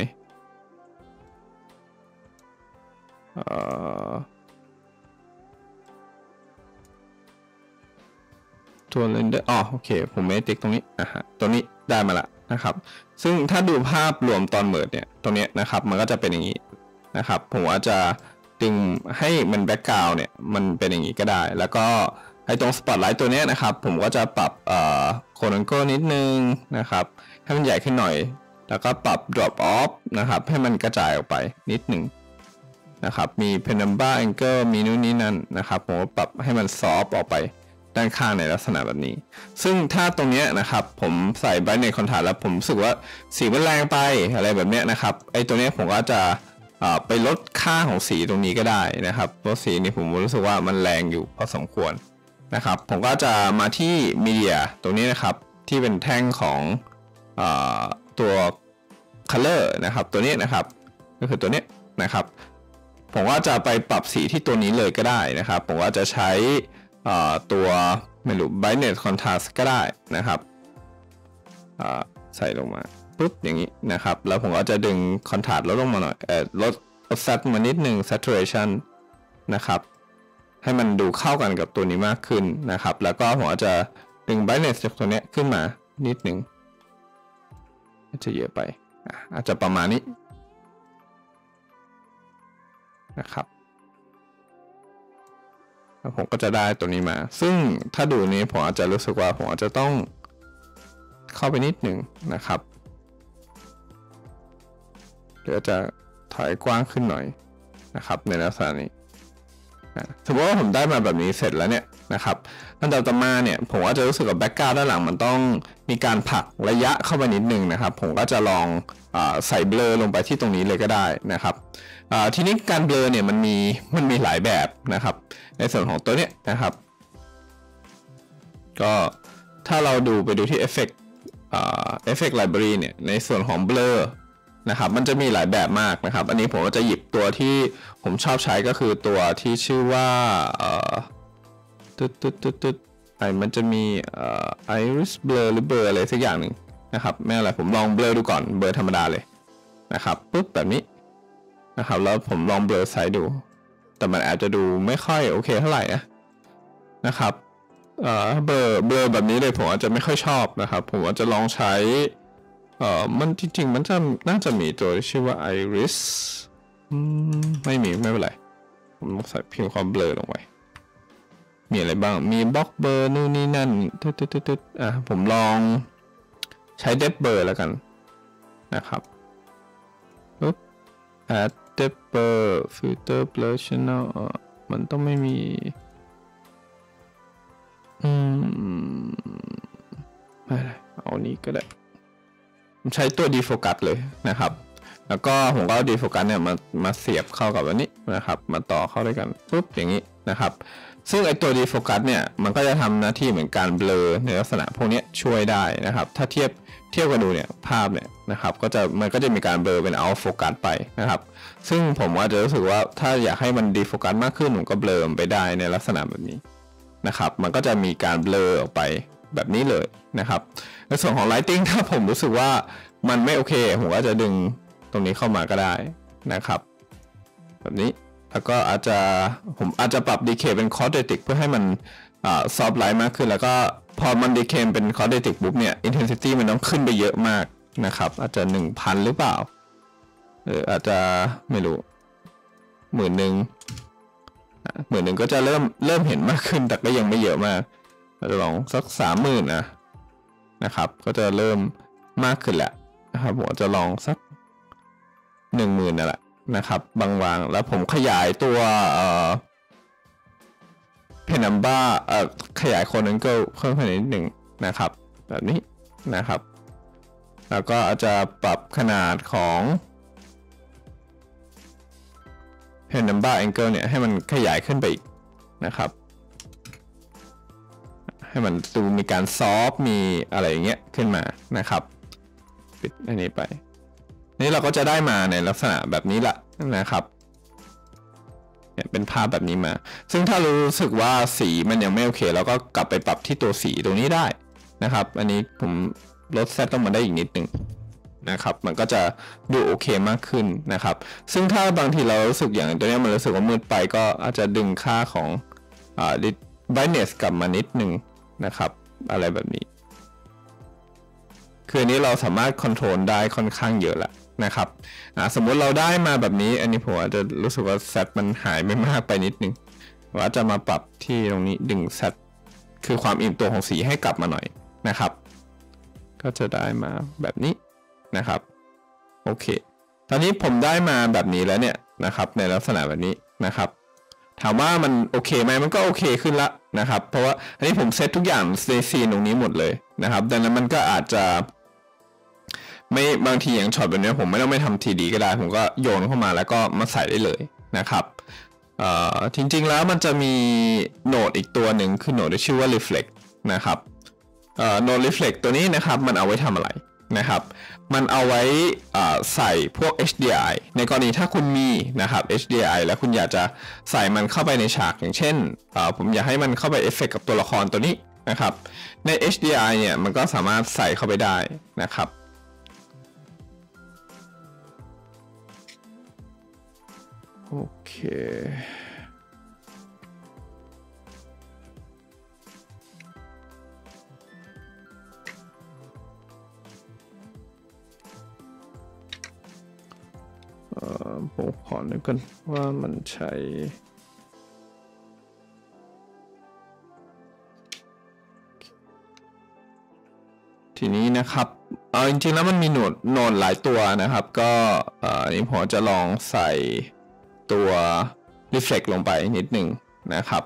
ตัวเรนเดอร์โอเคผมไม่ติ๊กตรงนี้ตัวนี้ได้มาละนะครับซึ่งถ้าดูภาพรวมตอนเมิร์จเนี่ยตรงนี้นะครับมันก็จะเป็นอย่างนี้นะครับผมอาจจะดึงให้มันแบ็กกราวด์เนี่ยมันเป็นอย่างนี้ก็ได้แล้วก็ไอ้ตรงสปอตไลท์ตัวนี้นะครับผมก็จะปรับโคโนโก้นิดนึงนะครับให้มันใหญ่ขึ้นหน่อยแล้วก็ปรับ drop off นะครับให้มันกระจายออกไปนิดนึงนะครับมี penumbra angle มีนู่นนี่นั่นนะครับผมปรับให้มันซอฟต์ออกไปด้านข้างในลักษณะแบบนี้ซึ่งถ้าตรงนี้นะครับผมใส่ brightness contrast แล้วผมรู้สึกว่าสีมันแรงไปอะไรแบบนี้นะครับไอ้ตัวนี้ผมก็จะไปลดค่าของสีตรงนี้ก็ได้นะครับเพราะสีนี้ผมรู้สึกว่ามันแรงอยู่พอสมควรนะครับผมก็จะมาที่ media ตรงนี้นะครับที่เป็นแท่งของตัว color นะครับตัวนี้นะครับก็คือตัวนี้นะครับผมว่าจะไปปรับสีที่ตัวนี้เลยก็ได้นะครับผมว่าจะใช้ตัวไม่รู้ brightness contrast ก็ได้นะครับใส่ลงมาปุ๊บอย่างนี้นะครับแล้วผมก็จะดึง contrast ลดลงมาหน่อยลด offset มานิดนึง saturation นะครับให้มันดูเข้ากันกับตัวนี้มากขึ้นนะครับแล้วก็ผมอาจจะดึง brightness จากตัวนี้ขึ้นมานิดนึงจะเยอะไปอาจจะประมาณนี้นะครับแล้วผมก็จะได้ตัวนี้มาซึ่งถ้าดูนี้ผมอาจจะรู้สึกว่าผมอาจจะต้องเข้าไปนิดหนึ่งนะครับเดี๋ยวจะถอยกว้างขึ้นหน่อยนะครับในลักษณะนี้สมมติว่าผมได้มาแบบนี้เสร็จแล้วเนี่ยนะครับอันต่อมาเนี่ยผมก็จะรู้สึกกับแบ็กกราวด์ด้านหลังมันต้องมีการผลักระยะเข้าไปนิดนึงนะครับผมก็จะลองใส่เบลอลงไปที่ตรงนี้เลยก็ได้นะครับทีนี้การเบลอเนี่ยมันมีหลายแบบนะครับในส่วนของตัวเนี้ยนะครับก็ถ้าเราไปดูที่ Effect Library เนี่ยในส่วนของเบลอนะครับมันจะมีหลายแบบมากนะครับอันนี้ผมก็จะหยิบตัวที่ผมชอบใช้ก็คือตัวที่ชื่อว่ามันจะมีIris Blur หรือ Blur อะไรสักอย่างหนึ่งนะครับไม่อะไรผมลองเบลอดูก่อนเบลอธรรมดาเลยนะครับปุ๊บแบบนี้นะครับแล้วผมลองเบลอไซส์ดูแต่มันอาจจะดูไม่ค่อยโอเคเท่าไหร่นะครับเบลอแบบนี้เลยผมอาจจะไม่ค่อยชอบนะครับผมอาจจะลองใช้มันจริงๆมันน่าจะมีตัวที่ชื่อว่า Iris ไม่เป็นไรผมใส่พิมพ์ความเบลอลงไปมีอะไรบ้างมีบล็อกเบอร์นู่นนี่นั่นผมลองใช้ depth blur แล้วกันนะครับปุ๊บ add depth blur filter blur channel มันต้องไม่มีไม่ได้เอานี้ก็ได้ผมใช้ตัว defocus เลยนะครับแล้วก็ผมก็เอา defocus เนี่ยมาเสียบเข้ากับอันนี้นะครับมาต่อเข้าด้วยกันปุ๊บอย่างนี้นะครับซึ่งไอตัว defocus เนี่ยมันก็จะทำหน้าที่เหมือนการเบลอในลักษณะพวกนี้ช่วยได้นะครับถ้าเทียบกันดูเนี่ยภาพเนี่ยนะครับมันก็จะมีการเบลอเป็น out focus ไปนะครับซึ่งผมอาจจะรู้สึกว่าถ้าอยากให้มัน defocus มากขึ้นผมก็เบลอไปได้ในลักษณะแบบนี้นะครับมันก็จะมีการเบลอออกไปแบบนี้เลยนะครับในส่วนของ lighting ถ้าผมรู้สึกว่ามันไม่โอเคผมก็จะดึงตรงนี้เข้ามาก็ได้นะครับแบบนี้แล้วก็ผมอาจจะปรับ decay เป็น quadratic เพื่อให้มันsoft light มากขึ้นแล้วก็พอมัน decay เป็น quadratic ปุ๊บเนี่ย intensity มันต้องขึ้นไปเยอะมากนะครับอาจจะ 1,000 หรือเปล่าอาจจะไม่รู้10,000ก็จะเริ่มเห็นมากขึ้นแต่ก็ยังไม่เยอะมากเราจะลองสัก 30,000นะครับก็จะเริ่มมากขึ้นแหละนะครับผมจะลองสัก 10,000นั่นแหละนะครับบางๆแล้วผมขยายตัวเพนัมบ้าขยายโคนังเกิลเพิ่มขึ้นนิดหนึ่งนะครับแบบนี้นะครับแล้วก็อาจจะปรับขนาดของเพนัมบ้าแองเกิลเนี่ยให้มันขยายขึ้นไปอีกนะครับให้มันดูมีการซอฟมีอะไรอย่างเงี้ยขึ้นมานะครับปิดอันนี้ไปนี่เราก็จะได้มาในลักษณะแบบนี้ละนะครับเนี่ยเป็นภาพแบบนี้มาซึ่งถ้ารู้สึกว่าสีมันยังไม่โอเคเราก็กลับไปปรับที่ตัวสีตรงนี้ได้นะครับอันนี้ผมลดเซตลงมาได้อีกนิดนึงนะครับมันก็จะดูโอเคมากขึ้นนะครับซึ่งถ้าบางทีเรารู้สึกอย่างตัวนี้มันรู้สึกว่ามืดไปก็อาจจะดึงค่าของbrightness กลับมานิดนึงนะครับอะไรแบบนี้คืออันนี้เราสามารถคอนโทรลได้ค่อนข้างเยอะละนะครับสมมุติเราได้มาแบบนี้อันนี้ผมอาจจะรู้สึกว่าเซตมันหายไม่มากไปนิดนึงว่าจะมาปรับที่ตรงนี้ดึงเซตคือความอิ่มตัวของสีให้กลับมาหน่อยนะครับก็จะได้มาแบบนี้นะครับโอเคตอนนี้ผมได้มาแบบนี้แล้วเนี่ยนะครับในลักษณะแบบนี้นะครับถามว่ามันโอเคไหมมันก็โอเคขึ้นละนะครับเพราะว่าอันนี้ผมเซตทุกอย่างในซีนตรงนี้หมดเลยนะครับดังนั้นมันก็อาจจะไม่บางทีอย่างช็อตแบบนี้ผมไม่ต้องไปทำทีดีก็ได้ผมก็โยนเข้ามาแล้วก็มาใส่ได้เลยนะครับจริงๆแล้วมันจะมีโหนดอีกตัวหนึ่งคือโหนดที่ชื่อว่า reflect นะครับโหนด reflect ตัวนี้นะครับมันเอาไว้ทำอะไรนะครับมันเอาไว้ใส่พวก HDRI ในกรณีถ้าคุณมีนะครับ HDRI แล้วคุณอยากจะใส่มันเข้าไปในฉากอย่างเช่นผมอยากให้มันเข้าไปเอฟเฟกต์กับตัวละครตัวนี้นะครับใน HDRI เนี่ยมันก็สามารถใส่เข้าไปได้นะครับโอเคผมขอนึกกันว่ามันใช้ทีนี้นะครับจริงๆแล้วมันมีโหนดหลายตัวนะครับก็นี่ผมจะลองใส่ตัว reflect ลงไปนิดหนึ่งนะครับ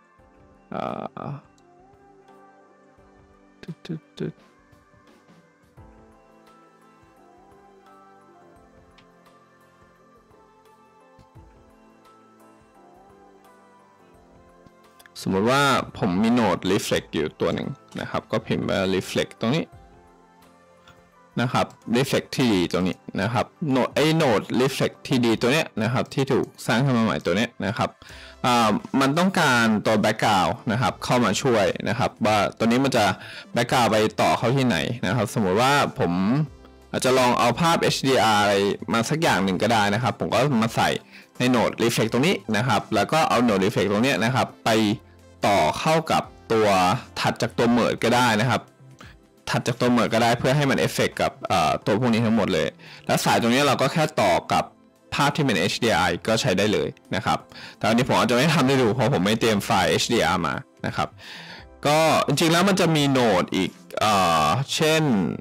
สมมติว่าผมมีโหนด reflect อยู่ตัวหนึ่งนะครับก็พิมพ์ว่า reflect ตรงนี้นะครับ reflect ที่ดีตัวนี้นะครับโหนด reflect ที่ดีตัวเนี้ยนะครับที่ถูกสร้างขึ้นมาใหม่ตัวเนี้ยนะครับมันต้องการตัว background นะครับเข้ามาช่วยนะครับว่าตัวนี้มันจะ background ไปต่อเข้าที่ไหนนะครับสมมติว่าผมอาจจะลองเอาภาพ HDR อะไรมาสักอย่างหนึ่งก็ได้นะครับผมก็มาใส่ในโหนด reflect ตรงนี้นะครับแล้วก็เอาโหนด reflect ตรงนี้นะครับไปต่อเข้ากับตัวถัดจากตัว merge ก็ได้นะครับถัดจากตัว merge ก็ได้เพื่อให้มันเอฟเฟกต์กับตัวพวกนี้ทั้งหมดเลยแล้วสายตรงนี้เราก็แค่ต่อกับภาพที่เป็น HDR ก็ใช้ได้เลยนะครับแต่อันนี้ผมอาจจะไม่ทำให้ดูเพราะผมไม่เตรียมไฟล์ HDR มานะครับก็จริงๆแล้วมันจะมีโหนดอีกเช่น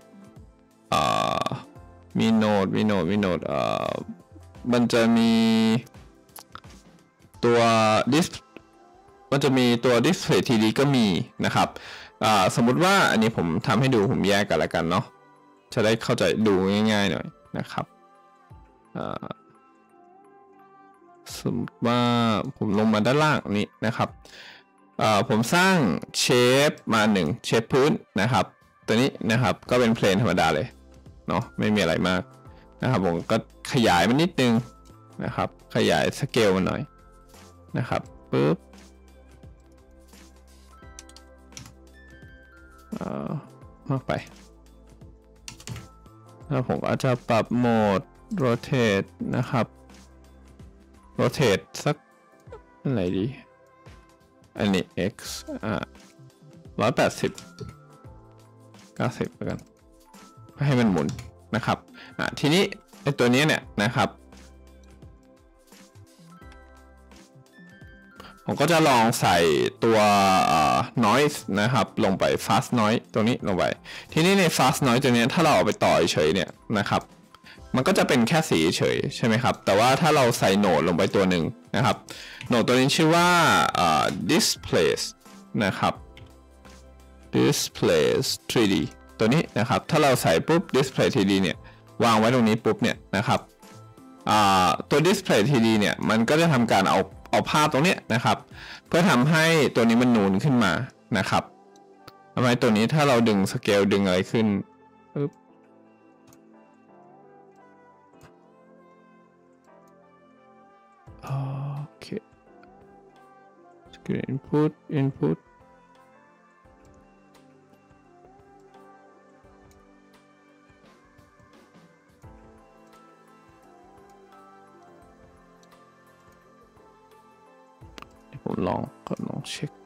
มีโหนดมันจะมีตัวมันจะมีตัว display 3D ก็มีนะครับสมมุติว่าอันนี้ผมทำให้ดูผมแยกกันละกันเนาะจะได้เข้าใจดูง่ายๆหน่อยนะครับสมมติว่าผมลงมาด้านล่างนี้นะครับผมสร้างเชฟมา1เชฟพื้นนะครับตัวนี้นะครับก็เป็นเพลนธรรมดาเลยเนาะไม่มีอะไรมากนะครับผมก็ขยายมันนิดนึงนะครับขยายสเกลมันหน่อยนะครับปึ๊บมากไปแล้วผมอาจจะปรับโหมด rotate นะครับ rotate สักอะไรดีอันนี้ x 180 90แล้วกันให้มันหมุนนะครับทีนี้ไอ้ตัวนี้เนี่ยนะครับผมก็จะลองใส่ตัว noise นะครับลงไป fast noise ตัวนี้ลงไปทีนี้ใน fast noise ตัวนี้ถ้าเราเอาไปต่อเฉยเนี่ยนะครับมันก็จะเป็นแค่สีเฉยใช่ไหมครับแต่ว่าถ้าเราใส่โหนดลงไปตัวหนึ่งนะครับโหนดตัวนี้ชื่อว่าdisplace นะครับ displace 3D ตัวนี้นะครับถ้าเราใส่ปุ๊บ display 3D เนี่ยวางไว้ตรงนี้ปุ๊บเนี่ยนะครับตัว display 3D เนี่ยมันก็จะทำการเอาภาพตรงนี้นะครับเพื่อทำให้ตัวนี้มันนูนขึ้นมานะครับทำไมตัวนี้ถ้าเราดึงสเกลดึงอะไรขึ้นปุ๊บโอเค screen input ผมลองเช็ค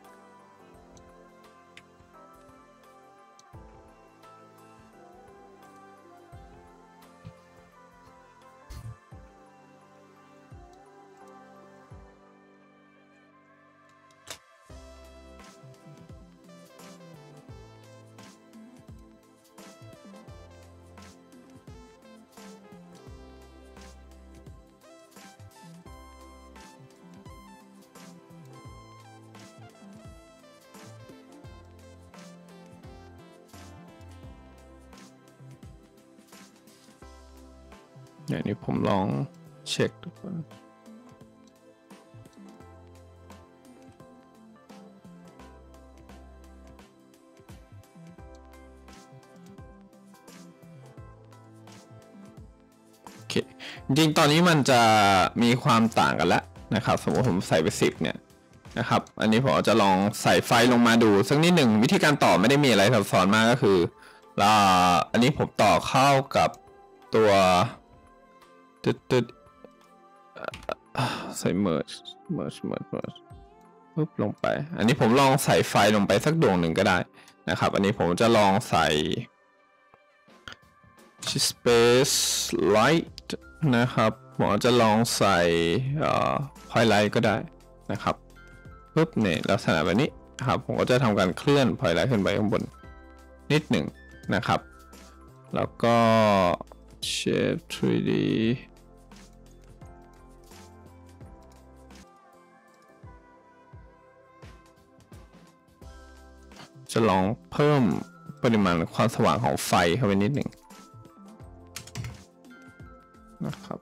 อย่างนี้ผมลองเช็คทุกคนโอเคจริงตอนนี้มันจะมีความต่างกันแล้วนะครับสมมติผมใส่ไป10เนี่ยนะครับอันนี้ผมจะลองใส่ไฟลงมาดูสักนิดหนึ่งวิธีการต่อไม่ได้มีอะไรซับซ้อนมากก็คืออันนี้ผมต่อเข้ากับตัวใส่ merge ปุ๊บลงไปอันนี้ผมลองใส่ไฟลงไปสักดวงหนึ่งก็ได้นะครับอันนี้ผมจะลองใส่ space light นะครับผมจะลองใส่ point light ก็ได้นะครับปุ๊บเนี่ยลักษณะแบบนี้ครับผมก็จะทำการเคลื่อน point light ขึ้นไปข้างบนนิดหนึ่งนะครับแล้วก็ shape 3D จะลองเพิ่มปริมาณความสว่างของไฟเข้าไปนิดหนึ่งนะครับ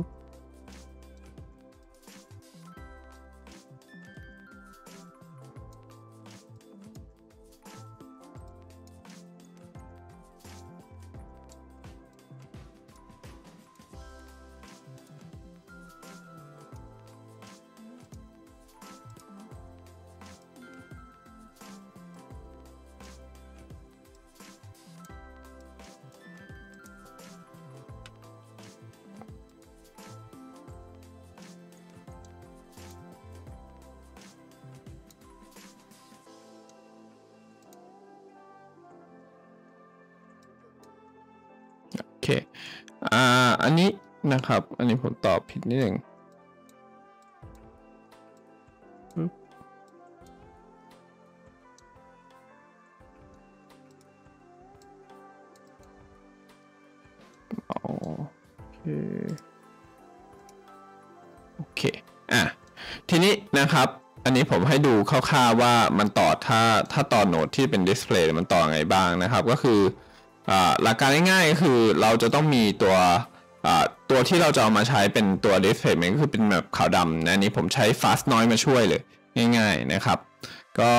โอเคอันนี้นะครับอันนี้ผมตอบผิดนิดหนึ่งโอเคทีนี้นะครับอันนี้ผมให้ดูคร่าวๆว่ามันต่อถ้าต่อโหนดที่เป็นดิสเพลย์มันต่อไงบ้างนะครับก็คือหลักการง่ายๆก็คือเราจะต้องมีตัวที่เราจะเอามาใช้เป็นตัว display มันก็คือเป็นแบบขาวดำนะนี้ผมใช้ fast noise มาช่วยเลยง่ายๆนะครับก็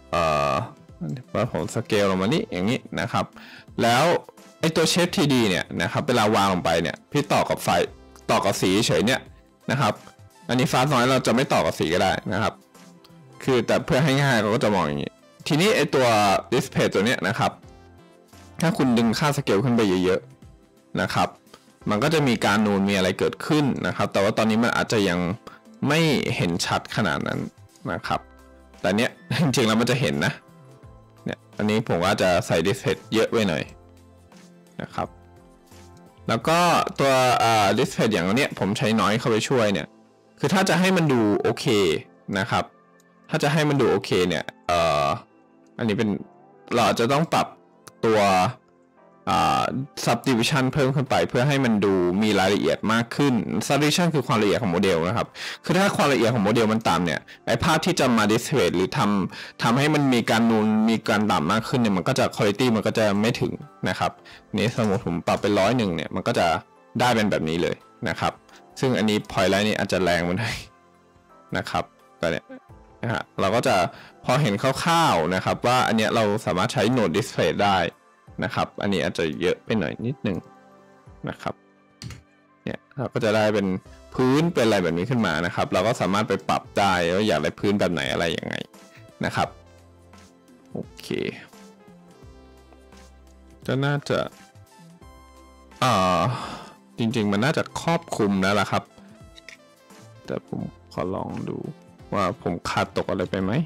ผมสเกลลงมานี่อย่างนี้นะครับแล้วไอตัว shape 3D เนี่ยนะครับเวลาวางลงไปเนี่ยพี่ต่อกับสีเฉยเนี่ยนะครับอันนี้ fast noise เราจะไม่ต่อกับสีก็ได้นะครับคือแต่เพื่อให้ง่ายเราก็จะมองอย่างนี้ทีนี้ไอตัว display ตัวเนี้ยนะครับถ้าคุณดึงค่าสเกลขึ้นไปเยอะๆนะครับมันก็จะมีการนูนมีอะไรเกิดขึ้นนะครับแต่ว่าตอนนี้มันอาจจะยังไม่เห็นชัดขนาดนั้นนะครับแต่เนี้ยจริงๆแล้วมันจะเห็นนะเนี่ยอันนี้ผมว่าจะใส่ดิสเพลย์เยอะไว้หน่อยนะครับแล้วก็ตัวdisplay อย่างเนี้ยผมใช้น้อยเข้าไปช่วยเนี่ยคือถ้าจะให้มันดูโอเคนะครับถ้าจะให้มันดูโอเคเนี่ยอันนี้เป็นเราจะต้องปรับตัวsubdivision เพิ่มขึ้นไปเพื่อให้มันดูมีรายละเอียดมากขึ้น subdivision คือความละเอียดของโมเดลนะครับคือถ้าความละเอียดของโมเดลมันต่ำเนี่ยไอภาพที่จะมา display หรือทำให้มันมีการนูนมีการต่ำมากขึ้นเนี่ยมันก็จะ quality มันก็จะไม่ถึงนะครับนี่สมมติผมปรับเป็น101เนี่ยมันก็จะได้เป็นแบบนี้เลยนะครับซึ่งอันนี้ point light นี่อาจจะแรงไปหน่อยนะครับก็เนี่ยนะฮะเราก็จะพอเห็นคร่าวๆนะครับว่าอันเนี้ยเราสามารถใช้ node display ได้นะครับอันนี้อาจจะเยอะไปหน่อยนิดนึงนะครับเนี่ยเราก็จะได้เป็นพื้นเป็นอะไรแบบนี้ขึ้นมานะครับเราก็สามารถไปปรับได้ว่าอยากได้พื้นแบบไหนอะไรยังไงนะครับโอเคก็น่าจะจริงๆมันน่าจะครอบคลุมแล้วล่ะครับแต่ผมขอลองดูว่าผมขาดตกอะไรไปไหม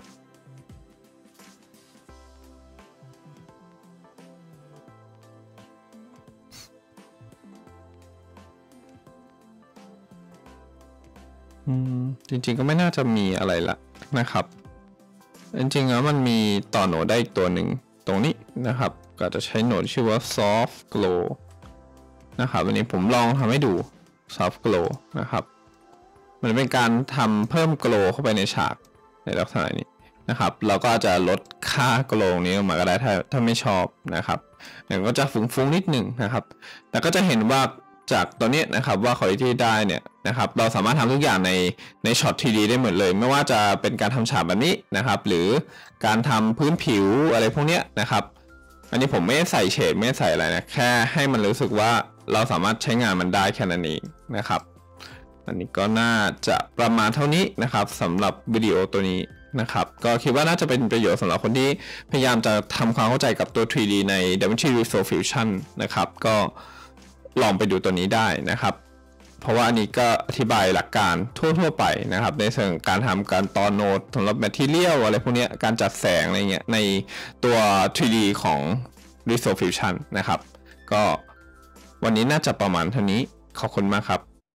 จริงๆก็ไม่น่าจะมีอะไรละนะครับจริงๆแล้วมันมีต่อโหนดได้อีกตัวหนึ่งตรงนี้นะครับก็จะใช้โหนดชื่อว่า soft glow นะครับวันนี้ผมลองทำให้ดู soft glow นะครับมันเป็นการทำเพิ่ม glow เข้าไปในฉากในลักษณะนี้นะครับเราก็จะลดค่า glow นี้ออกมาก็ได้ถ้าไม่ชอบนะครับอย่างก็จะฟุ้งๆนิดหนึ่งนะครับแต่ก็จะเห็นว่าจากตัวนี้นะครับว่า quality ได้เนี่ยนะครับเราสามารถทำทุกอย่างในช็อต 3D ได้หมดเลยไม่ว่าจะเป็นการทำฉากแบบนี้นะครับหรือการทำพื้นผิวอะไรพวกนี้นะครับอันนี้ผมไม่ใส่เฉดไม่ใส่อะไรนะแค่ให้มันรู้สึกว่าเราสามารถใช้งานมันได้แค่นั้นเองนะครับอันนี้ก็น่าจะประมาณเท่านี้นะครับสำหรับวิดีโอตัวนี้นะครับก็คิดว่าน่าจะเป็นประโยชน์สำหรับคนที่พยายามจะทำความเข้าใจกับตัว 3D ใน DaVinci Resolve Fusion นะครับก็ลองไปดูตัวนี้ได้นะครับเพราะว่าอันนี้ก็อธิบายหลักการทั่วๆไปนะครับในเชิงการทำการต่อโนดสำหรับ Material อะไรพวกนี้การจัดแสงอะไรเงี้ยในตัว 3D ของ Resolve Fusion นะครับก็วันนี้น่าจะประมาณเท่านี้ขอบคุณมากครับ